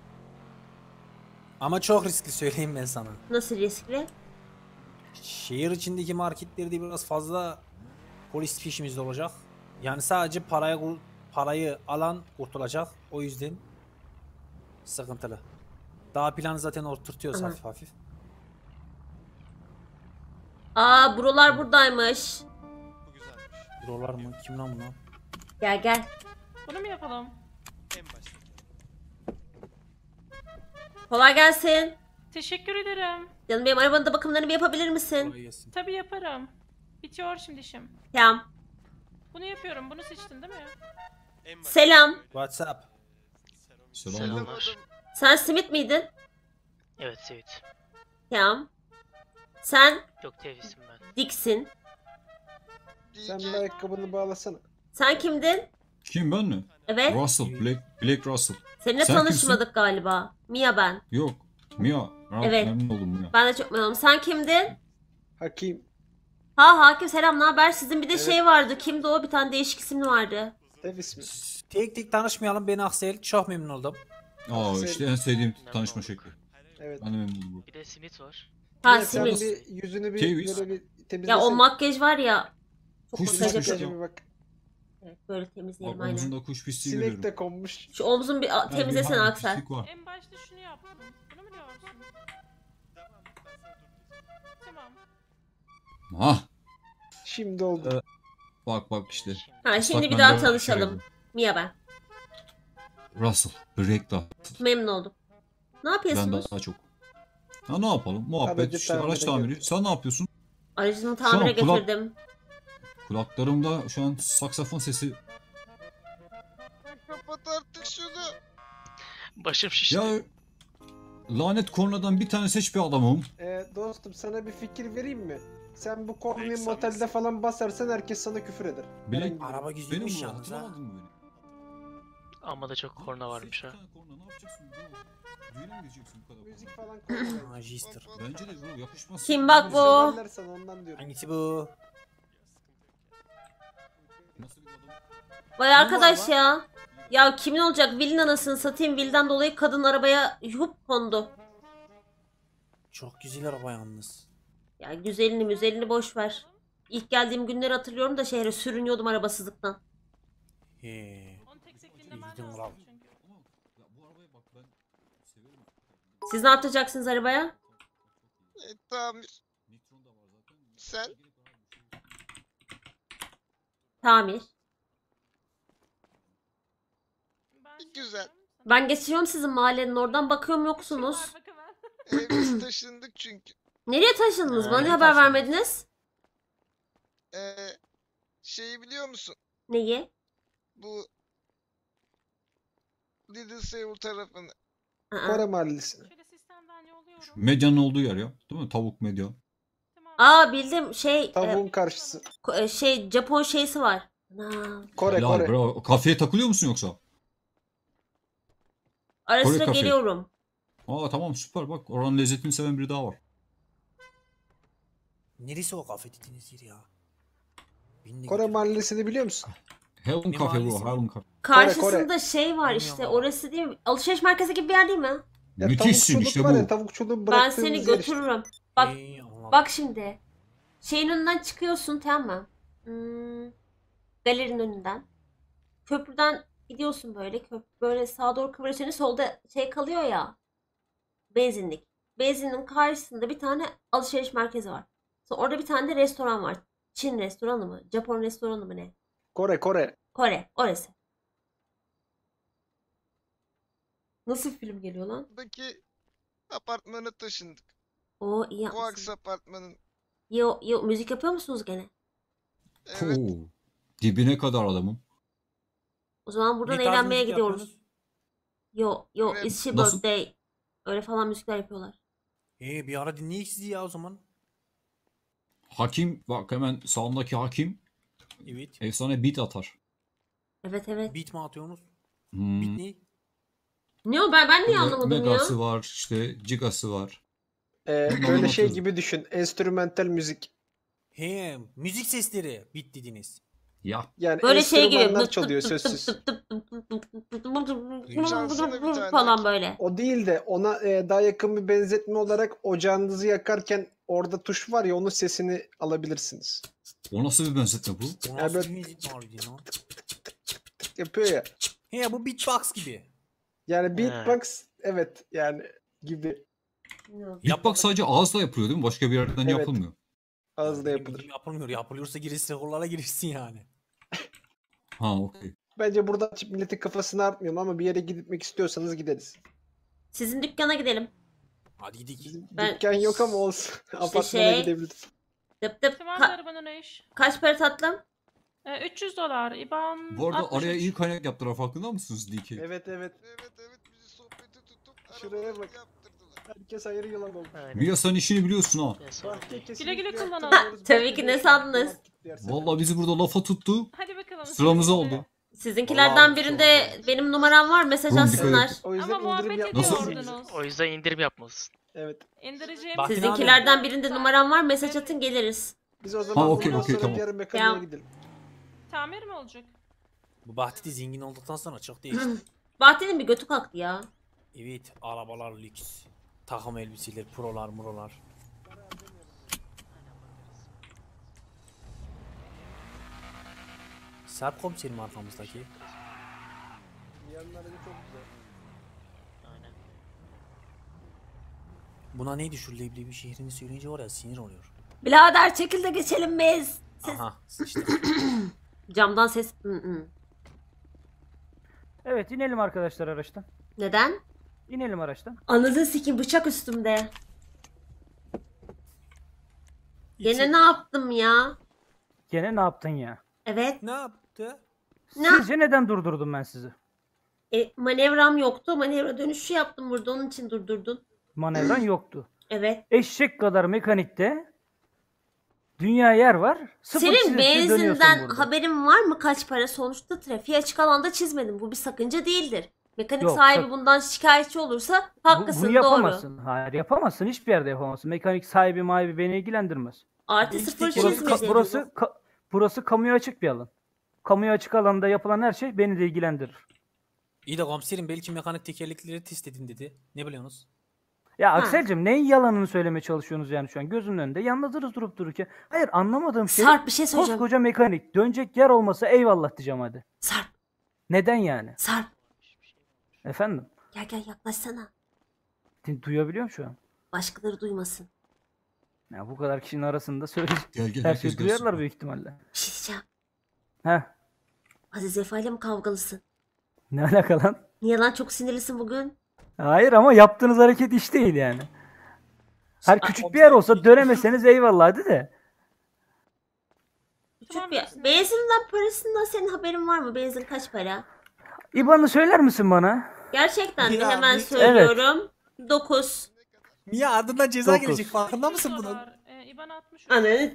Ama çok riskli, söyleyeyim ben sana. Nasıl riskli? Şehir içindeki marketlerde biraz fazla polis peşimizde olacak. Yani sadece parayı parayı alan kurtulacak. O yüzden sıkıntılı. Daha planı zaten oturtuyoruz Aha. hafif hafif. Aa, buralar buradaymış. Dolar mı? Kim lan bunlar? Gel gel. Bunu mu yapalım? Kolay gelsin. Teşekkür ederim. Canım benim arabanın da bakımlarını bir yapabilir misin? Kolay gelsin. Tabii yaparım. Bitiyor şimdi işim. Tamam. Bunu yapıyorum. Bunu seçtin değil mi? Selam. WhatsApp. Selam. Sen Simit miydin? Evet evet. Tamam. Sen Yok Davis'im ben. Dick'sin. Sen bir ayakkabını bağlasana. Sen kimdin? Kim ben mi? Evet. Russell, Black, Black Russell. Seninle Sen tanışmadık galiba. Mia ben. Yok. Mia. Ra- Evet. Memnun oldum Mia. Ben de çok memnun oldum. Sen kimdin? Hakim. Ha Hakim selam, ne haber? Sizin bir de Evet. şey vardı. Kimdi o? Bir tane değişik isimli vardı. Davis mi? Tek tek tanışmayalım. Ben Aksel. Çok memnun oldum. Aa Sen- işte en sevdiğim Memnun tanışma olduk. şekli. Evet. Ben de memnun oldum. Bir de Simit var. Ha Niye, sen Simit. bir yüzünü bir Davis. böyle bir temizlesene. Ya o makyaj var ya. Çok Kuş masaj sıçmış yapıyor. Makyaja bir bak. Evet, böyle temizleyelim Bak aynen. omzunda kuş pisliği Sinek görüyorum. de konmuş. Şu omzun bir a- Yani temizlesene bir hayli Aksel. pislik var. En başta şunu yaptım. Bunu mu diyorsun? Tamam. Hah. Şimdi oldu. Evet. Bak bak işte. Ha şimdi Islak bir daha mendil tanışalım. şey Mia ben. Russell. Black da. Memnun oldum. Ne Ben yapıyorsunuz? daha çok. Ha ne yapalım? Muhabbet Aracı işte araç tamire tamiri. götür. Sen ne yapıyorsun? Aracını Şu an tamire kulak- getirdim. Kulaklarımda şu an saksafon sesi. Kapat artık şunu. Başım şişti. Ya lanet kornadan bir tane seç bir adamım. Ee, dostum sana bir fikir vereyim mi? Sen bu kornayı Neyse, motelde neyse. falan basarsan herkes sana küfür eder. Bilek- Herhangi bir- Araba Benim güzelmiş bu yalnız ha. hatırlamadın mı beni? Amma da çok korna varmış Seç ha. bir tane korna, ne yapacaksın bro? Düğüne mi gideceksin bu kadar? Müzik falan koyma. Ha, Jister. Bence de bro yakışmaz. Kim bak bu? Severler sana ondan diyorum. Hangisi bu? Nasıl bir adam? Vay arkadaş ya. Ya kimin olacak? Will'in anasını satayım. Will'den dolayı kadın arabaya yuhup kondu. Çok güzel araba yalnız. Ya güzelini müzelini boş ver. İlk geldiğim günleri hatırlıyorum da şehre sürünüyordum arabasızlıktan. He. Onun tek sekliğinde ben İyiydin de kral. çünkü. Ama ya bu arabaya bak ben severim. Siz ne yapacaksınız arabaya? E, tamir. Nitron da var zaten. Sen? Tamir. Ben şey Güzel. yapıyorum, sen- Ben geçiyorum sizin mahallenin oradan, bakıyorum yoksunuz. Var, bakıver. Evimizi taşındık çünkü. Nereye taşındınız? Bana Nereye niye haber taşındınız? vermediniz? Ee, şeyi biliyor musun? Neyi? Bu Little Seoul tarafını. Aa. Kore mahallesini. Şöyle sistemden yolluyorum. Medyanın olduğu yer ya. Değil mi? Tavuk medya. Tamam. Aa bildim şey e, Tavuğun karşısı. ko- e, şey Japon şeysi var. Ana. Kore Helal, Kore. bravo. Kafeye takılıyor musun yoksa? Ara Kore sıra kafe. geliyorum. Aa tamam süper bak oranın lezzetini seven biri daha var. Neresi o kafe dediğiniz yer ya? Beni de Kore götürün. mahallesini biliyor musun? Heaven Ne Cafe mahallesi bro, mi? Heaven Cafe. Karşısında şey var Bilmiyorum işte ama. orası değil mi? Alışveriş merkezi gibi bir yer değil mi? Ya Müthişsin tavukçuluk işte var ya, bu. tavukçuluğun Ben bıraktığımız seni yer işte. götürürüm. Bak Hey, anladım. bak şimdi. Şeyin önünden çıkıyorsun tamam mı? Hmm, galerinin önünden. Köprüden gidiyorsun böyle. Köprü böyle sağa doğru kıvırıyorsun. Solda şey kalıyor ya. Benzinlik. Benzinin karşısında bir tane alışveriş merkezi var. Sonra orada bir tane de restoran var. Çin restoranı mı? Japon restoranı mı ne? Kore Kore. Kore. Orası. Nasıl film geliyor lan? Buradaki apartmana taşındık. Oo iyi Koax yapmışsın. apartmanın. Yo, yo, müzik yapıyor musunuz gene? Evet. Oo, dibine kadar adamım. O zaman buradan Ne tarz eğlenmeye müzik gidiyoruz. yapıyorsunuz? Yo yo Evet. it's your Nasıl? birthday. Öyle falan müzikler yapıyorlar. He bir ara dinleyek sizi ya o zaman. Hakim bak hemen sağımdaki hakim Evet. efsane beat atar. Evet evet. Beat mi atıyorsunuz? Hmm, Beat ne? Ne o ben ben niye böyle anlamadım ya? Megası var işte gigası var. Ee, Ondan böyle şey anlatıyoruz. gibi düşün. Enstrümantal müzik. He müzik sesleri beat dediniz. Ya Yani Böyle şey gibi. enstrümanlar Tıp tıp çalıyor tıp tıp sözsüz. tıp tıp tıp tıp tıp tıp Çalsana bir tane. falan böyle. O değil de ona e, daha yakın bir benzetme olarak ocağınızı yakarken orada tuş var ya, onun sesini alabilirsiniz. o nasıl bir benzetme bu? O Ya nasıl böyle- bir müzik harbiden lan? Yapıyor ya. He bu beatbox gibi. Yani beatbox evet yani gibi Beatbox sadece ağızla yapılıyor değil mi? Başka bir yerden Evet. yapılmıyor. ağızda Benim yapılır. bildiğim Yapılmıyor. Yapılıyorsa girişsin rekorlara girişsin yani. Ha okey. Bence burada açıp milletin kafasını artmayalım ama bir yere gitmek istiyorsanız gideriz. Sizin dükkana gidelim. Hadi gidelim. Ben- Dükkan yok ama olsun. Apartmana şey- gidebiliriz. Tıp tıp. Tamam Ka- arabanın iş. kaç para tatlım? Ee, üç yüz dolar. İban Bu arada altmış araya üç. iyi kaynak yaptılar, farkında mısınız D K? Evet evet. Evet evet bizi sohbeti tutup Şuraya arabalık bak. yaptırdılar. Herkes ayrı yılan oldu. Aynen. Mia sen işini biliyorsun ha. En son Bahçe kesinlikle Güle güle kullanalım. yaptırmıyoruz. Tabii ki, ne Bahçede sandınız? kulak kitlerse. Vallahi bizi burada lafa tuttu. Hadi bakalım. Sıramızı Şimdi- aldı. Sizinkilerden Vallahi birinde çok benim numaram var, mesaj Oğlum, dikkat atsınlar. et. O yüzden Ama muhabbet indirim Nasıl? ediyordunuz. o yüzden indirim yapmalısın. Evet. İndireceğim. Bak- Sizinkilerden birinde numaram var, mesaj atın geliriz. Biz o zaman okey, bundan okey, sonra tamam. diğer mekaniğe Tamam. gidelim. Tamir mi olacak? Bu Bahti de zengin olduktan sonra çok değişti. Bahattin'in bir götü kalktı ya. Evet, arabalar lüks. Takım elbiseler, prolar, murolar. Serp komiserim arkamızdaki. Yanları çok güzel. Aynen. Buna neydi şu leblebi şehrini söyleyince var ya sinir oluyor. Birader çekil de geçelim biz. Ses- Aha sıçtık. Camdan ses... Hı hı. Evet inelim arkadaşlar araçtan. Neden? İnelim araçtan. Anasını sikim, bıçak üstümde. Gene ne yaptım ya? Gene ne yaptın ya? Evet. Ne yaptı? Ne? Sizce neden durdurdum ben sizi? E, manevram yoktu. Manevra dönüşü yaptım burada. Onun için durdurdun. Manevran yoktu. Evet. Eşek kadar mekanikte dünya yer var. Sıfır Senin çizgisine dönüyorsun benzinden burada. haberin var mı kaç para? Sonuçta trafiğe açık alanda çizmedim. Bu bir sakınca değildir. Mekanik Yok, sahibi sak- bundan şikayetçi olursa Bu- haklısın, Bunu doğru. yapamazsın. Hayır yapamazsın. Hiçbir yerde yapamazsın. Mekanik sahibi mahibi beni ilgilendirmez. Artı Benim sıfır işte Burası, çizmedim. ka- burası, ka- burası kamuya açık bir alan. Kamuya açık alanda yapılan her şey beni de ilgilendirir. İyi de komiserim belki mekanik tekerlekleri test edin dedi. Ne biliyorsunuz? Ya Ha. Aksel'cim neyin yalanını söylemeye çalışıyorsunuz yani şu an gözümün önünde. Yanladınız durup dururken. Hayır anlamadığım şey Sarp, bir şey söyleyeceğim. koskoca mekanik. Dönecek yer olmasa eyvallah diyeceğim hadi. Sarp, Neden yani? Sarp. Efendim? Gel gel yaklaşsana. Din- Duyabiliyorum şu an. Başkaları duymasın. Ya bu kadar kişinin arasında söyleyecek. Gel gel Her herkes şeyi duyarlar görsün. büyük ihtimalle. Bir şey diyeceğim. Heh. Aziz Efe ile mi kavgalısın? Ne alaka lan? Niye lan, çok sinirlisin bugün? Hayır ama yaptığınız hareket iş değil yani. Her küçük bir yer olsa dönemeseniz eyvallah hadi de. Küçük bir... Benzinden, parasından senin haberin var mı? Benzin kaç para? İban'ı söyler misin bana? Gerçekten mi? Ya, Hemen bir- söylüyorum. dokuz. Mia adından ceza Dokuz. gelecek farkında mısın üç yüz bunun? dolar. Ee, İban altmış üç. Ananı.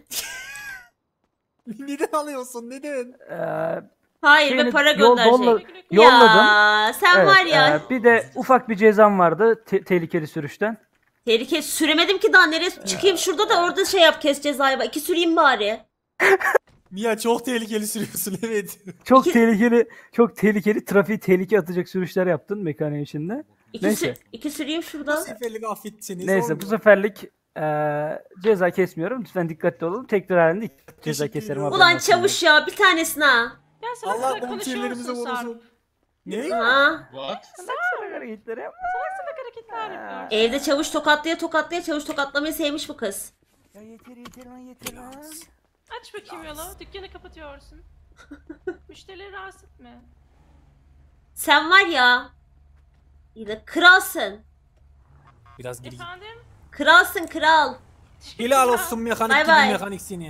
Neden alıyorsun neden? Ee, Hayır ve şeyini para yol- gönderecek. yolla- Ya, yolladım. Ya sen Evet, var ya. e, bir de ufak bir cezam vardı te- tehlikeli sürüşten. Tehlike süremedim ki daha, nereye çıkayım şurada da orada şey yap, kes cezayı. İki süreyim bari. Mia çok tehlikeli sürüyorsun evet. Çok İki- tehlikeli, çok tehlikeli trafiği tehlike atacak sürüşler yaptın mekaniğin içinde. İki, Neyse. sü- iki süreyim Bu şurada. seferlik affet seni. Neyse sorma. bu seferlik e, ceza kesmiyorum. Lütfen dikkatli olun. Tekrar halinde iki ceza Teşekkür keserim. ederim. haberin Ulan olsun çavuş ya, bir tanesine ha. Ya salak Allah salak komiserlerimize konuşuyorsun Sarp. vurursun. Ne? Ha. diye. Hareketleri yapma. Salak hareketler yapıyor. Evde çavuş tokatlaya tokatlaya çavuş tokatlamayı sevmiş bu kız. Ya yeter yeter lan yeter lan. Aç bakayım yolu. Dükkanı kapatıyorsun. Müşterileri rahatsız etme. Sen var ya. Yine kralsın. Biraz geri git. Efendim? Kralsın kral. Helal olsun mekanik Bay gibi bay. mekanik seni.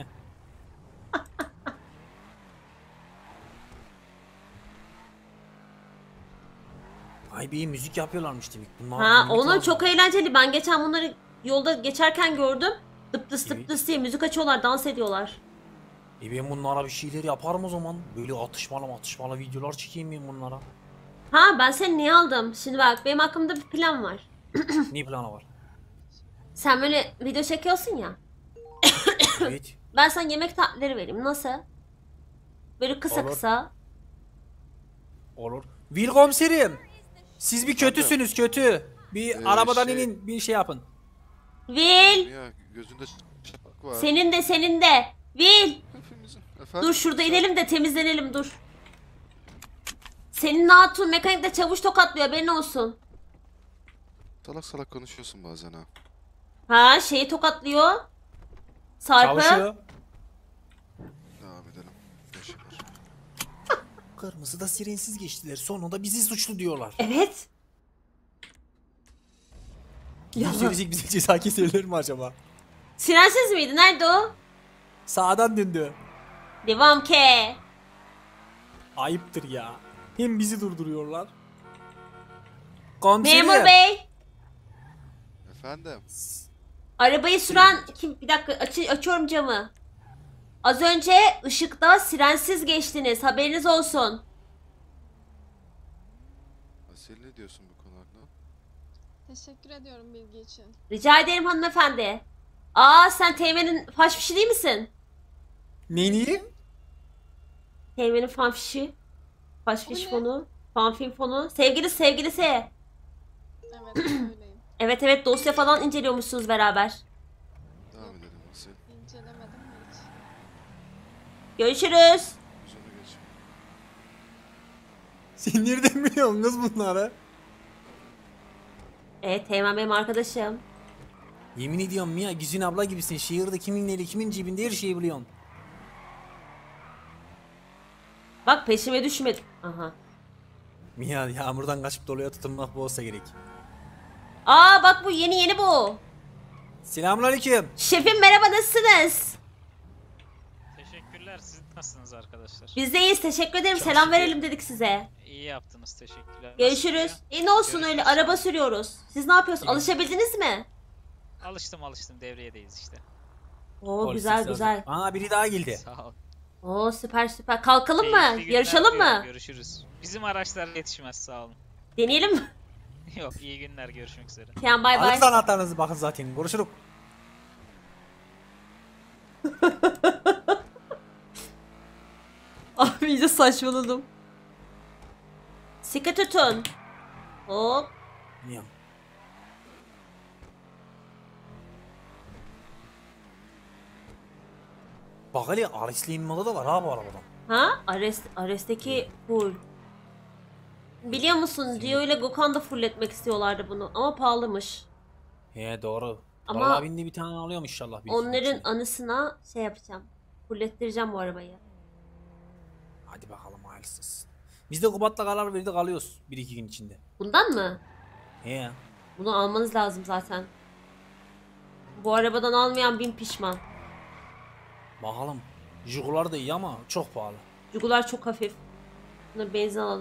Ay bir müzik yapıyorlarmış demek. Bunlar Ha, dinlemek onu lazım. çok eğlenceli. Ben geçen bunları yolda geçerken gördüm. Dıptıs Evet. dıptıs diye müzik açıyorlar, dans ediyorlar. E ben bunlara bir şeyler yaparım o zaman. Böyle atışmalı atışmalı videolar çekeyim ben bunlara. Ha, ben seni niye aldım? Şimdi bak, benim aklımda bir plan var. Ne planı var? Sen böyle video çekiyorsun ya. Evet. Ben sana yemek tarifleri vereyim. Nasıl? Böyle kısa Olur. kısa. Olur. Will komiserim. Siz bir kötüsünüz kötü. Bir Ee, arabadan şey- inin bir şey yapın. Will! Ya gözünde çapak var. Senin de senin de. Will! Hepimizin. Efendim? Dur şurada Sen- inelim de temizlenelim, dur. Senin hatun mekanikte çavuş tokatlıyor, haberin olsun. Salak salak konuşuyorsun bazen ha. Ha, şeyi tokatlıyor. Sarp'ı. Çalışıyor. Devam edelim. Beş yapar. Kırmızı da sirensiz geçtiler. Sonunda bizi suçlu diyorlar. Evet. Yalan. Söyleyecek bize ceza kesilir mi acaba? Sirensiz miydi? Nerede o? Sağdan döndü. Devam ke. Ayıptır ya. Hem bizi durduruyorlar. Komiserim. Memur bey. Efendim. Arabayı süren kim? Bir dakika aç açıyorum camı. Az önce ışıkta sirensiz geçtiniz. Haberiniz olsun. Asil ne diyorsun bu konu hakkında? Teşekkür ediyorum bilgi için. Rica ederim hanımefendi. Aa sen Teğmen'in faşfişi değil misin? Neyini? Teğmen'in fanfişi. Faşfiş O ne? fonu. Fanfin fonu. Sevgili sevgilisi. Evet öyleyim. Evet evet dosya falan inceliyormuşsunuz beraber. Devam edelim Asil. İncelemedim mi hiç? Görüşürüz. Sonra geç. Sen nereden biliyorsun kız bunları? Evet Teğmen benim arkadaşım. Yemin ediyorum Mia Güzin abla gibisin. Şehirde kimin eli kimin cebinde her şeyi biliyorsun. Bak peşime düşmedi. Aha. Mia yağmurdan kaçıp doluya tutunmak bu olsa gerek. Aa bak bu yeni yeni bu. Selamünaleyküm. Şefim merhaba nasılsınız? Teşekkürler. Siz nasılsınız arkadaşlar? Biz de iyiyiz teşekkür ederim. Çok Selam şükür. verelim dedik size. İyi yaptınız. Teşekkürler. Görüşürüz. E ne olsun öyle araba sürüyoruz. Siz ne yapıyorsunuz? Alışabildiniz mi? Alıştım alıştım. Devriyedeyiz işte. Oo Polis güzel sesi güzel. lazım. Aa biri daha geldi. Sağ ol. Oo süper süper. Kalkalım mı? Keyifli günler Yarışalım diliyorum. mı? Görüşürüz. Bizim araçlar yetişmez sağ olun. Deneyelim mi? Yok iyi günler görüşmek üzere. Tamam bay bay. Alın anahtarınızı bakın zaten. Görüşürüz. Abi iyice saçmaladım. Sıkı tutun. Hop. Mia. Bak hele Ares'le inmalı da var ha bu arabadan. Ha? Ares, Ares'teki full. Biliyor musun Gio ile Gökhan da fulletmek istiyorlardı bunu ama pahalımış. He doğru. Ama Ama abinde bir tane alıyorum inşallah. bir iki gün Onların içinde. anısına şey yapacağım. Fullettireceğim bu arabayı. Hadi bakalım hayırlısı. Biz de Kubat'la karar verdik alıyoruz bir iki gün içinde. Bundan mı? He. Bunu almanız lazım zaten. Bu arabadan almayan bin pişman. Bakalım. Jugular da iyi ama çok pahalı. Jugular çok hafif. Buna benzin alalım.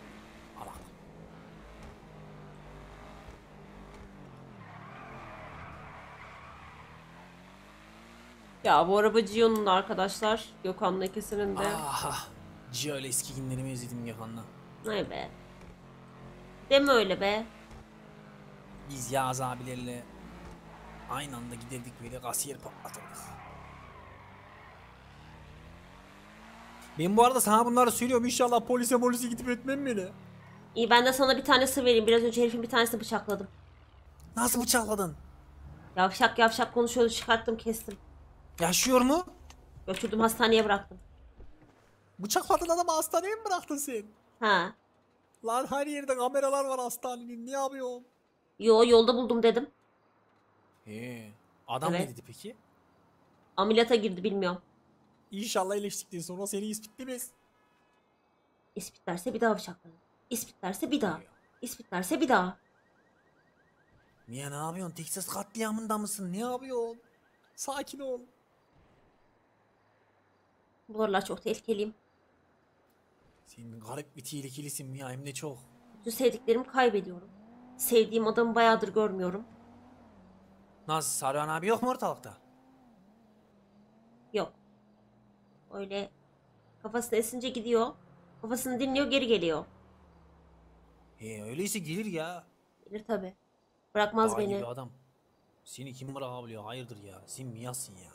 Ya bu araba Gio'nun da arkadaşlar. Gökhan'la ikisinin de. Ah, Gio ile eski günlerimi özledim Gökhan'la. Ay be. Deme öyle be. Biz Yağız abilerle aynı anda giderdik böyle kasiyer patlatırdık. Ben bu arada sana bunları söylüyorum inşallah polise polise gidip etmem beni. İyi ben de sana bir tane sır vereyim. Biraz önce herifin bir tanesini bıçakladım. Nasıl bıçakladın? Yavşak yavşak konuşuyordu çıkarttım kestim. Yaşıyor mu? Götürdüm hastaneye bıraktım. Bıçakladın adamı hastaneye mi bıraktın sen? Ha. Lan her yerde kameralar var hastanenin ne yapıyorsun? Yo yolda buldum dedim. He. Adam Evet. ne dedi peki? Ameliyata girdi bilmiyorum. İnşallah iyileştikten sonra seni ispitlemez. İspitlerse bir daha bıçakladım. İspitlerse bir daha. İspitlerse bir daha. Niye ne yapıyorsun? Texas katliamında mısın? Ne yapıyorsun? Sakin ol. Bu aralar çok tehlikeliyim. Sen garip bir tehlikelisin ya hem de çok. Bütün sevdiklerimi kaybediyorum. Sevdiğim adamı bayağıdır görmüyorum. Nasıl Sarıhan abi yok mu ortalıkta? Yok. Öyle kafasını esince gidiyor. Kafasını dinliyor geri geliyor. He öyleyse gelir ya. Gelir tabi. Bırakmaz Dağ beni. gibi adam. Seni kim bırakabiliyor? Hayırdır ya? Sen miyasın ya.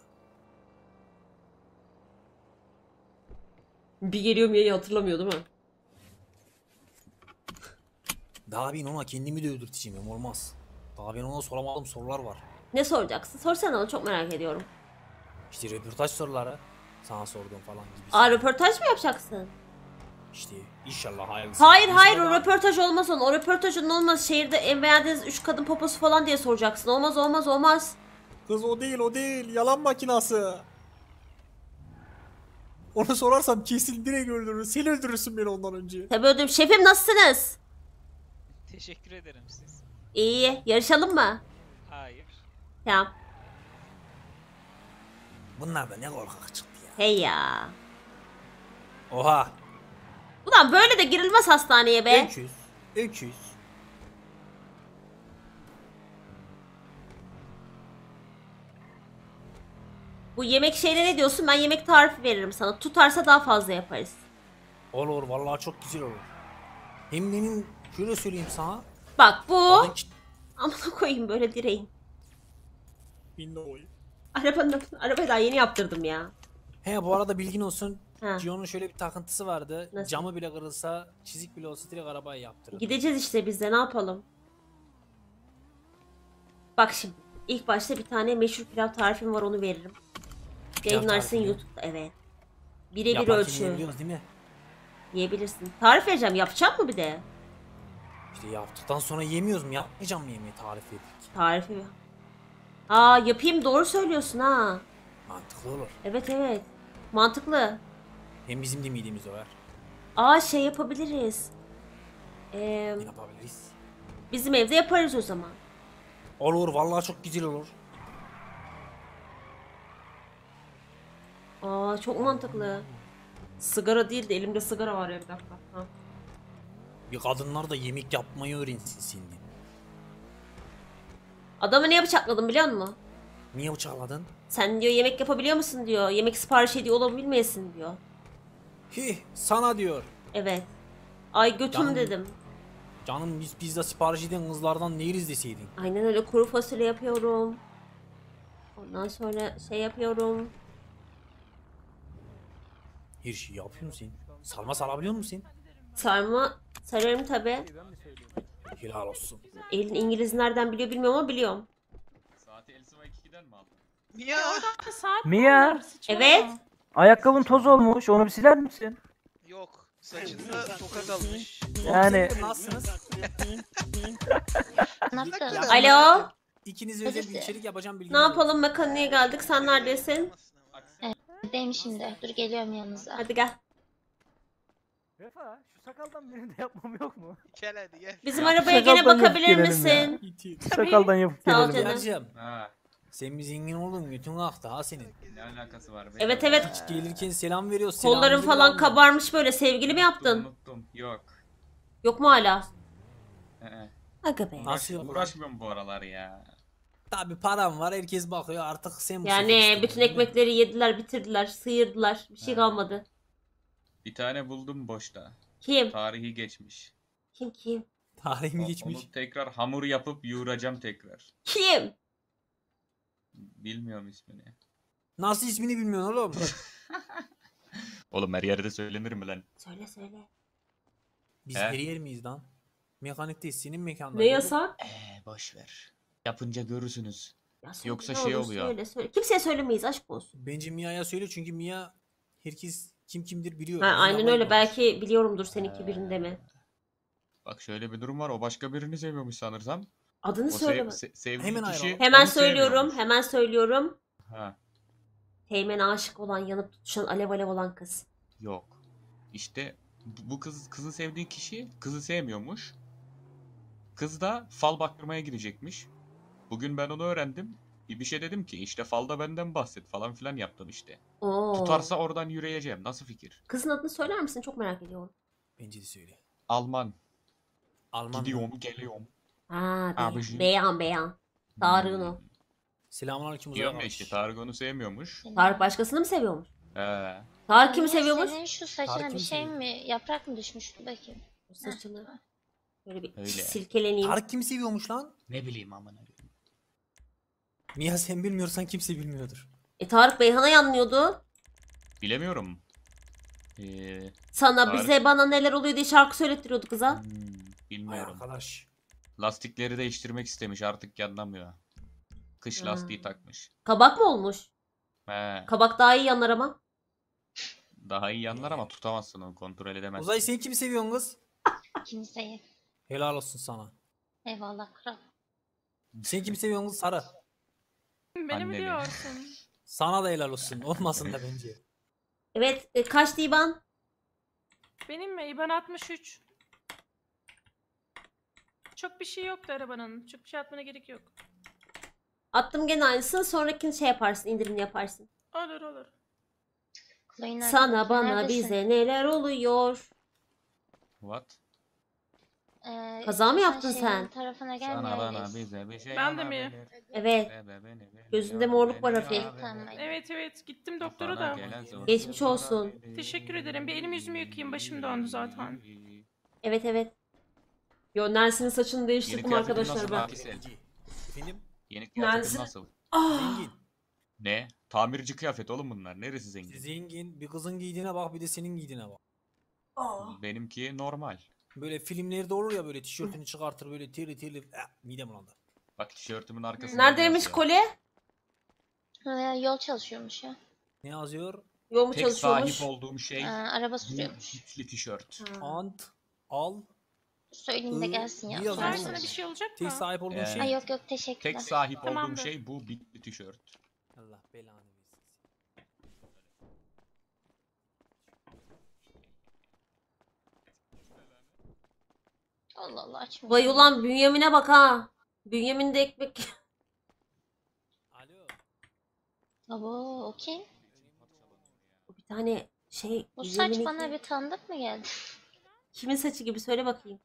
Bir geliyor Mia'yı hatırlamıyor değil mi? Daha ben ona kendimi de öldürteceğim olmaz. Daha ben ona soramadığım sorular var. Ne soracaksın? Sorsana onu çok merak ediyorum. İşte röportaj soruları. Sana sorduğum falan gibi. Aa röportaj mı yapacaksın? İşte inşallah hayırlısı. Hayır Mesela hayır o daha- röportaj olmaz onun. O röportajın olmaz. Şehirde en beğendiğiniz üç kadın poposu falan diye soracaksın. Olmaz olmaz olmaz. Kız o değil o değil. Yalan makinası. Onu sorarsam kesin direkt öldürür. Sen öldürürsün beni ondan önce. Tabii öldüm. Şefim nasılsınız? Teşekkür ederim siz. İyi. Yarışalım mı? Tamam. Bunlar da ne korkak çıktı ya. Hey ya. Oha. Ulan böyle de girilmez hastaneye be. üç yüz. üç yüz. Bu yemek şeyine ne diyorsun? Ben yemek tarifi veririm sana. Tutarsa daha fazla yaparız. Olur vallahi çok güzel olur. Hem benim şöyle söyleyeyim sana. Bak bu. Adın ki- Amına koyayım böyle direğin. Windows. Arabanın, arabayı daha yeni yaptırdım ya. He bu arada bilgin olsun. Ha. Gio'nun şöyle bir takıntısı vardı. Nasıl? Camı bile kırılsa, çizik bile olsa direkt arabayı yaptırır. Gideceğiz işte biz de ne yapalım. Bak şimdi. İlk başta bir tane meşhur pilav tarifim var onu veririm. Yayınlarsın tarifi mi? YouTube'da evet. Birebir Yaparken ölçü. yiyebiliyoruz değil mi? Yiyebilirsin. Tarif vereceğim. Yapacak mı bir de? İşte yaptıktan sonra yemiyoruz mu? Yapmayacağım mı yemeği tarif edip? Tarifi mi? Aa yapayım doğru söylüyorsun ha. Mantıklı olur. Evet evet. Mantıklı. Hem bizim de midemiz doyar. Aa şey yapabiliriz. Ee, Ne yapabiliriz? bizim evde yaparız o zaman. Olur vallahi çok güzel olur. Aa çok mantıklı. Sigara değil de elimde sigara var ya bir dakika. Ha. Bir kadınlar da yemek yapmayı öğrensin şimdi. Adamı ne bıçakladım biliyor musun? Niye bıçakladın? Sen diyor yemek yapabiliyor musun diyor. Yemek sipariş ediyor olabilmeyesin diyor. Hih sana diyor. Evet. Ay götüm Canım. dedim. Canım biz pizza sipariş eden kızlardan ne yeriz deseydin. Aynen öyle kuru fasulye yapıyorum. Ondan sonra şey yapıyorum. Her şeyi yapıyor musun? Sarma sarabiliyor musun? Sarma sararım tabi. Helal olsun. Elin İngiliz nereden biliyor bilmiyorum ama biliyorum. Saati Elsiva iki giden mi aldın? Ya orada saat Mia. Evet. Ayakkabın toz olmuş. Onu bir siler misin? Yok. Saçında toka kalmış. Yani Nasılsınız? Nasıl? Alo. İkiniz özel bir içerik yapacağım Ne bilginiz yapalım mekaniğe geldik. Sen neredesin? Deyim şimdi. Dur geliyorum yanınıza. Hadi gel. Vefa şu sakaldan birini de yapmam yok mu? Gel hadi gel. Bizim arabaya Sakaldan gene yapıp bakabilir gelelim misin? ya. Sakaldan yapıp Sağ ol gelelim. canım. Yarcığım. Ha, Sen bir zengin oldun götün aktı ha senin. ne alakası var be? Evet evet. Hiç gelirken selam veriyoruz. Kolların selamımızı falan vermiyorsun. kabarmış böyle. Sevgili mi yaptın? Unuttum. Yok. Yok mu hala? Ee, Aga be. Nasıl yok? uğraşmıyorum bu aralar ya. Tabi param var herkes bakıyor artık sen bu Yani sefer bütün istiyorsun, değil mi? ekmekleri yediler, bitirdiler, sıyırdılar. Bir şey Ha. kalmadı. Bir tane buldum boşta. Kim? Tarihi geçmiş. Kim kim? Tarihi mi O- geçmiş? Onu tekrar hamur yapıp yoğuracağım tekrar. Kim? Bilmiyorum ismini. Nasıl ismini bilmiyorsun oğlum? Oğlum her yerde söylenir mi lan? Söyle söyle. Biz He? her yer miyiz lan? Mekanikteyiz senin mekanda. Ne yasak? Eee boş ver. Yapınca görürsünüz. Ya söyle, Yoksa ne şey olur oluyor. Söyle söyle. Kimseye söylemeyiz aşk olsun. Bence Mia'ya söyle çünkü Mia herkes kim kimdir biliyor. Ha, Ben aynen yalan öyle. konuş. Belki biliyorumdur seninki birinde mi? Bak şöyle bir durum var. O başka birini seviyormuş sanırsam. Adını O sev- söyleme. se- sevdiği Hemen kişi ayrıl. Hemen onu söylüyorum. sevmiyormuş. Hemen söylüyorum. Ha, Teğmen aşık olan, yanıp tutuşan, alev alev olan kız. yok. İşte bu bu kız kızı sevdiği kişi kızı sevmiyormuş. Kız da fal baktırmaya girecekmiş. Bugün ben onu öğrendim. Bir şey dedim ki işte falda benden bahset falan filan yaptım işte. Oo. Tutarsa oradan yürüyeceğim. Nasıl fikir? Kızın adını söyler misin? Çok merak ediyorum. Bence de söyle. Alman. Alman. mı? Gidiyorum geliyorum. Ha, be Abicim. beyan beyan. Tarık'ın o. Selamünaleyküm uzay Diyorum ya kardeş. işte Tarık onu sevmiyormuş. Tarık başkasını mı seviyormuş? He. Tarık kimi Mia, seviyormuş? Senin şu saçına Tarık bir kimi şey seviyor? mi? Yaprak mı düşmüş? Dur bakayım. Saçını. Böyle bir Öyle. silkeleneyim. Tarık kim seviyormuş lan? Ne bileyim amına. Mia sen bilmiyorsan kimse bilmiyordur. E Tarık Beyhan'a yanlıyordu. Bilemiyorum. Ee, Sana Tarık- bize bana neler oluyor diye şarkı söylettiriyordu kıza. hmm, Vay bilmiyorum. arkadaş. Lastikleri değiştirmek istemiş artık yanlamıyor. Kış Ha. lastiği takmış. Kabak mı olmuş? He. Kabak daha iyi yanar ama. Daha iyi yanlar ama tutamazsın onu kontrol edemezsin. Uzay sen kimi seviyorsun kız? Kimseyi. Helal olsun sana. Eyvallah kral. Sen kimi seviyorsun kız? Sarı. Beni mi Anneni. diyorsun? Sana da helal olsun. Olmasın da bence. Evet e, kaçtı İban? Benim mi? İban altmış üç. Çok bir şey yoktu arabanın. Çok bir şey atmana gerek yok. Attım gene aynısını. Sonrakini şey yaparsın. indirimli yaparsın. Olur olur. Chloe nerede? Sana bana Neredesin? bize neler oluyor. What? Ee, Kaza mı istiyorsan yaptın şehrin sen? tarafına Sana bana gelmeyelim. bize bir şey Ben de mi? Evet. Gözünde morluk var hafif. Evet evet gittim doktora da. Geçmiş olsun. Teşekkür ederim. Bir elimi yüzümü yıkayayım. Başım döndü zaten. Evet evet. Yo Nelsin'in saçını değiştirdim arkadaşlar ben. Efendim? Yeni kıyafetin Nelsin. nasıl? Ah. Zengin. Ne? Tamirci kıyafet oğlum bunlar. Neresi zengin? Zengin. Bir kızın giydiğine bak bir de senin giydiğine bak. Benimki normal. Böyle filmlerde olur ya böyle tişörtünü çıkartır böyle tirli tirli. Eh, midem bulandı. Bak tişörtümün arkasında Neredeymiş kolye? Ha, yol çalışıyormuş ya. Ne yazıyor? Yol mu Tek çalışıyormuş? sahip olduğum şey Ha, araba bu sürüyormuş. kitli tişört. Ant. Al. Söyleyeyim de ı, gelsin ya. iyi yazıyor Sorarsanız. oğlum. Sana bir şey olacak mı? Tek sahip olduğum Ee, şey. Ay yok yok teşekkürler. Tek sahip olduğum Tamamdır. şey bu bitli tişört. Allah belanı versin. Allah Allah açmış. Vay ulan Bünyamin'e bak ha. Bünyamin'de ekmek. Alo. Abo okey. Bir tane şey. Bu saç Bünyamin'in- bana bir tanıdık mı geldi? Kimin saçı gibi söyle bakayım.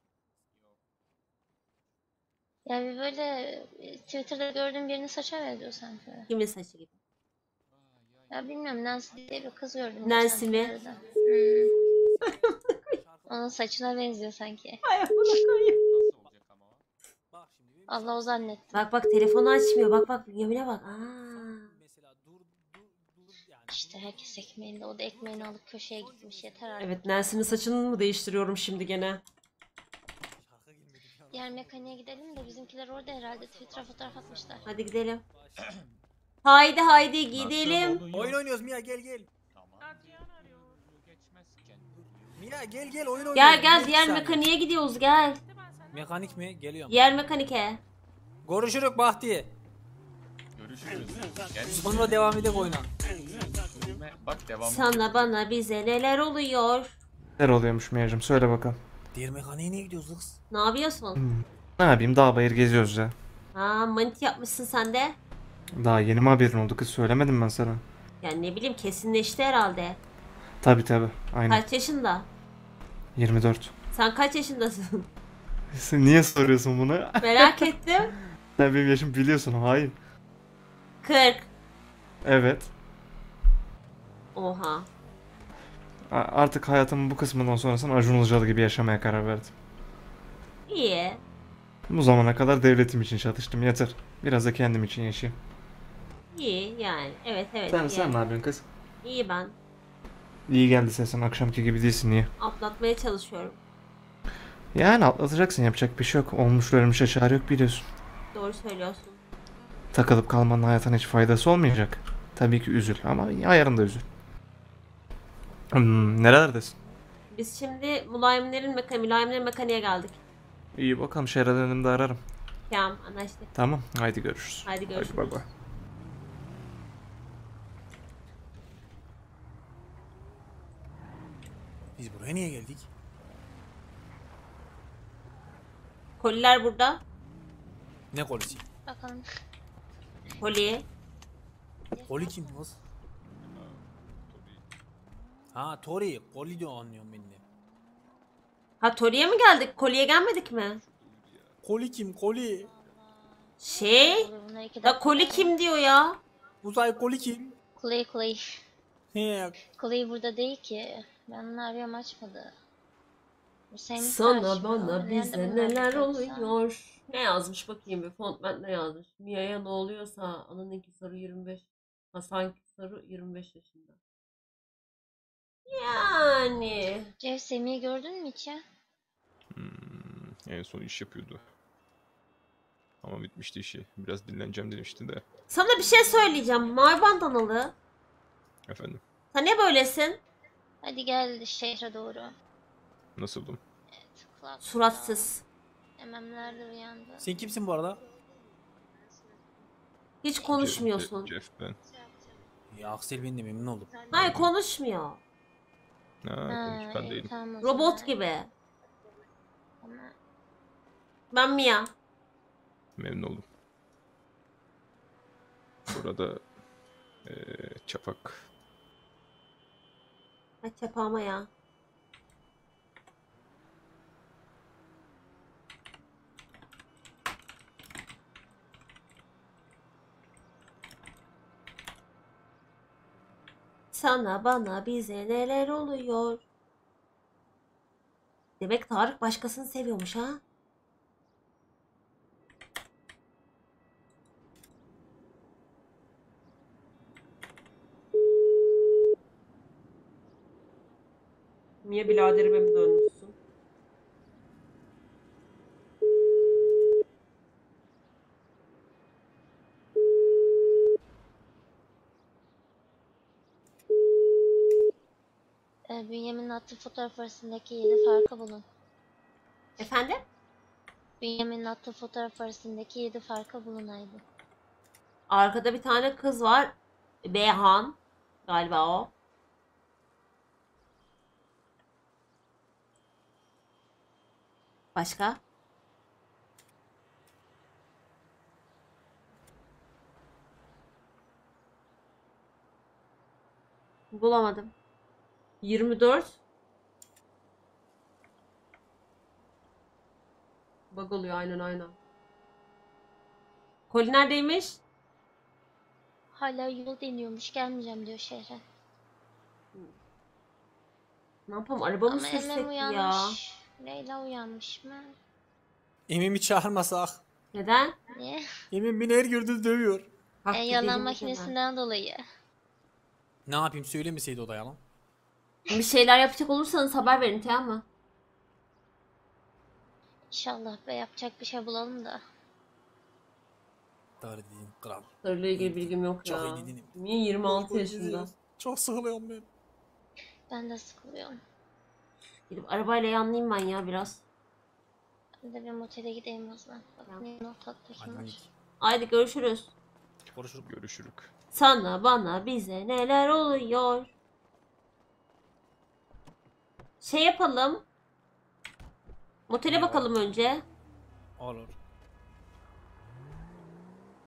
Ya bir böyle e, Twitter'da gördüğüm birinin saça benziyor sanki. Kimin saçı gibi. Ya bilmiyorum Nancy diye bir kız gördüm. Nancy geçen mi? Twitter'da. Hmm. Onun saçına benziyor sanki. Ay bana koyayım. Bak şimdi. Allah o zannetti. Bak bak telefonu açmıyor. Bak bak Bünyamin'e bak. Aa. Mesela dur dur dur yani. İşte herkes ekmeğinde. O da ekmeğini alıp köşeye gitmiş. Yeter artık. Evet Nelsin'in saçını mı değiştiriyorum şimdi gene? Şarkı girmedi bir anda. Diğer mekaniğe gidelim de bizimkiler orada herhalde. Twitter'a fotoğraf atmışlar. Hadi gidelim. Haydi haydi gidelim. Oyun oynuyoruz Mia gel gel. Adrian arıyor. Geçmezken. Mia gel gel oyun oynuyoruz. Gel gel Bir diğer saniye. mekaniğe gidiyoruz gel. Mekanik mi? Geliyorum. Diğer mekanike. Görüşürük Bahti. Görüşürüz. Gel. Sonra devam edelim oyuna. Yürüme. Bak devamı. Sana bana bize neler oluyor? Neler oluyormuş Miyacım söyle bakalım. Diğer mekaniğe niye gidiyoruz kız? Ne yapıyorsun? Ne yapayım dağ bayır geziyoruz ya. Ha manit yapmışsın sen de. Daha yeni mi haberin oldu kız söylemedim ben sana. Yani ne bileyim kesinleşti herhalde. Tabi tabi aynen. Kaç yaşında? yirmi dört. Sen kaç yaşındasın? Sen niye soruyorsun bunu? Merak ettim. Sen benim yaşımı biliyorsun hayır. kırk. Evet. Oha. A- Artık hayatımın bu kısmından sonrasını Acun Ilıcalı gibi yaşamaya karar verdim. İyi. Bu zamana kadar devletim için çalıştım yeter. Biraz da kendim için yaşayayım. İyi yani. Evet evet. Sen, iyi. sen ne yapıyorsun kız? İyi ben. İyi geldi sesin akşamki gibi değilsin niye? Atlatmaya çalışıyorum. Yani atlatacaksın yapacak bir şey yok. Olmuş ölmüşe çare yok biliyorsun. Doğru söylüyorsun. Takılıp kalmanın hayatına hiç faydası olmayacak. Tabii ki üzül ama ayarında üzül. Hmm, nerelerdesin? Biz şimdi mulayimlerin meka mülayimlerin mekaniğe geldik. İyi bakalım şehre dönümde ararım. Tamam anlaştık. Tamam haydi görüşürüz. Haydi görüşürüz. Bay bay. Biz buraya niye geldik? Koliler burada. Ne kolisi? Bakalım. Koli. Koli kim kız? Ha Tori. Koli diyor anlıyorum ben de. Ha Tori'ye mi geldik? Koli'ye gelmedik mi? Koli kim? Koli. Şey. Bunlar iki Da dakika Koli sonra- kim diyor ya? Uzay Koli kim? Clay Clay. He. Clay burada değil ki. Ben onu arıyorum açmadı. Bu senin Sana karşıma. bana Nerede bize bunlar neler yoksa? oluyor? Ne yazmış bakayım bir fontman ne yazmış? Mia'ya ne oluyorsa Anın Inkisar'ı yirmi beş. Hasan Inkisar'ı yirmi beş yaşında. Yani. Cev Semih'i gördün mü hiç ya? Hmm, en son iş yapıyordu. Ama bitmişti işi. Biraz dinleneceğim demişti de. Sana bir şey söyleyeceğim. Mavi bandanalı. Efendim, Sen ne böylesin? Hadi gel şehre doğru. nasıldım? Cloud Suratsız. Ememlerde uyandı. Sen kimsin bu arada? Hiç konuşmuyorsun. Je- Jeff ben. Ya Aksel ben de memnun oldum. Hayır konuşmuyor. Ha, konuş ben değilim. Tamam o Robot zaman. gibi. Ama Ben Mia. Memnun oldum. Sonra da eee çapak. Ay çapağıma ya. Sana bana bize neler oluyor? Demek Tarık başkasını seviyormuş ha? Niye biraderime mi dönmüşsün? Ee, Bünyamin'in attığı fotoğraf arasındaki yedi farkı bulun. Efendim? Bünyamin'in attığı fotoğraf arasındaki yedi farkı bulun haydi. Arkada bir tane kız var. Beyhan. Galiba o. Başka? Bulamadım. yirmi dört. Bug oluyor aynen aynen. Koli neredeymiş? Hala yol deniyormuş, gelmeyeceğim diyor şehre. Ne yapalım, araba mı Ama sürsek Emem ya? uyanmış. Leyla uyanmış mı? Emin'i çağırmasak. Neden? Niye? Emin beni her gördüğünde dövüyor. E, yalan makinesinden dolayı. Ne yapayım, söylemeseydi o da yalan. Bir şeyler yapacak olursanız haber verin, tamam mı? İnşallah be, yapacak bir şey bulalım da. Doğru dedin kral. Sarıyla ilgili bilgim yok Çok ya. iyi dedin. Niye yirmi altı Çok yaşında? iyi. Çok sıkılıyorum ben. Ben de sıkılıyorum. Gidip arabayla yanlayayım ben ya biraz. Ben de bir motele gideyim o zaman. Bak ne not attı kim var. Haydi görüşürüz. Görüşürük. Görüşürük. Sana bana bize neler oluyor? Şey yapalım. Motele bakalım önce. Olur.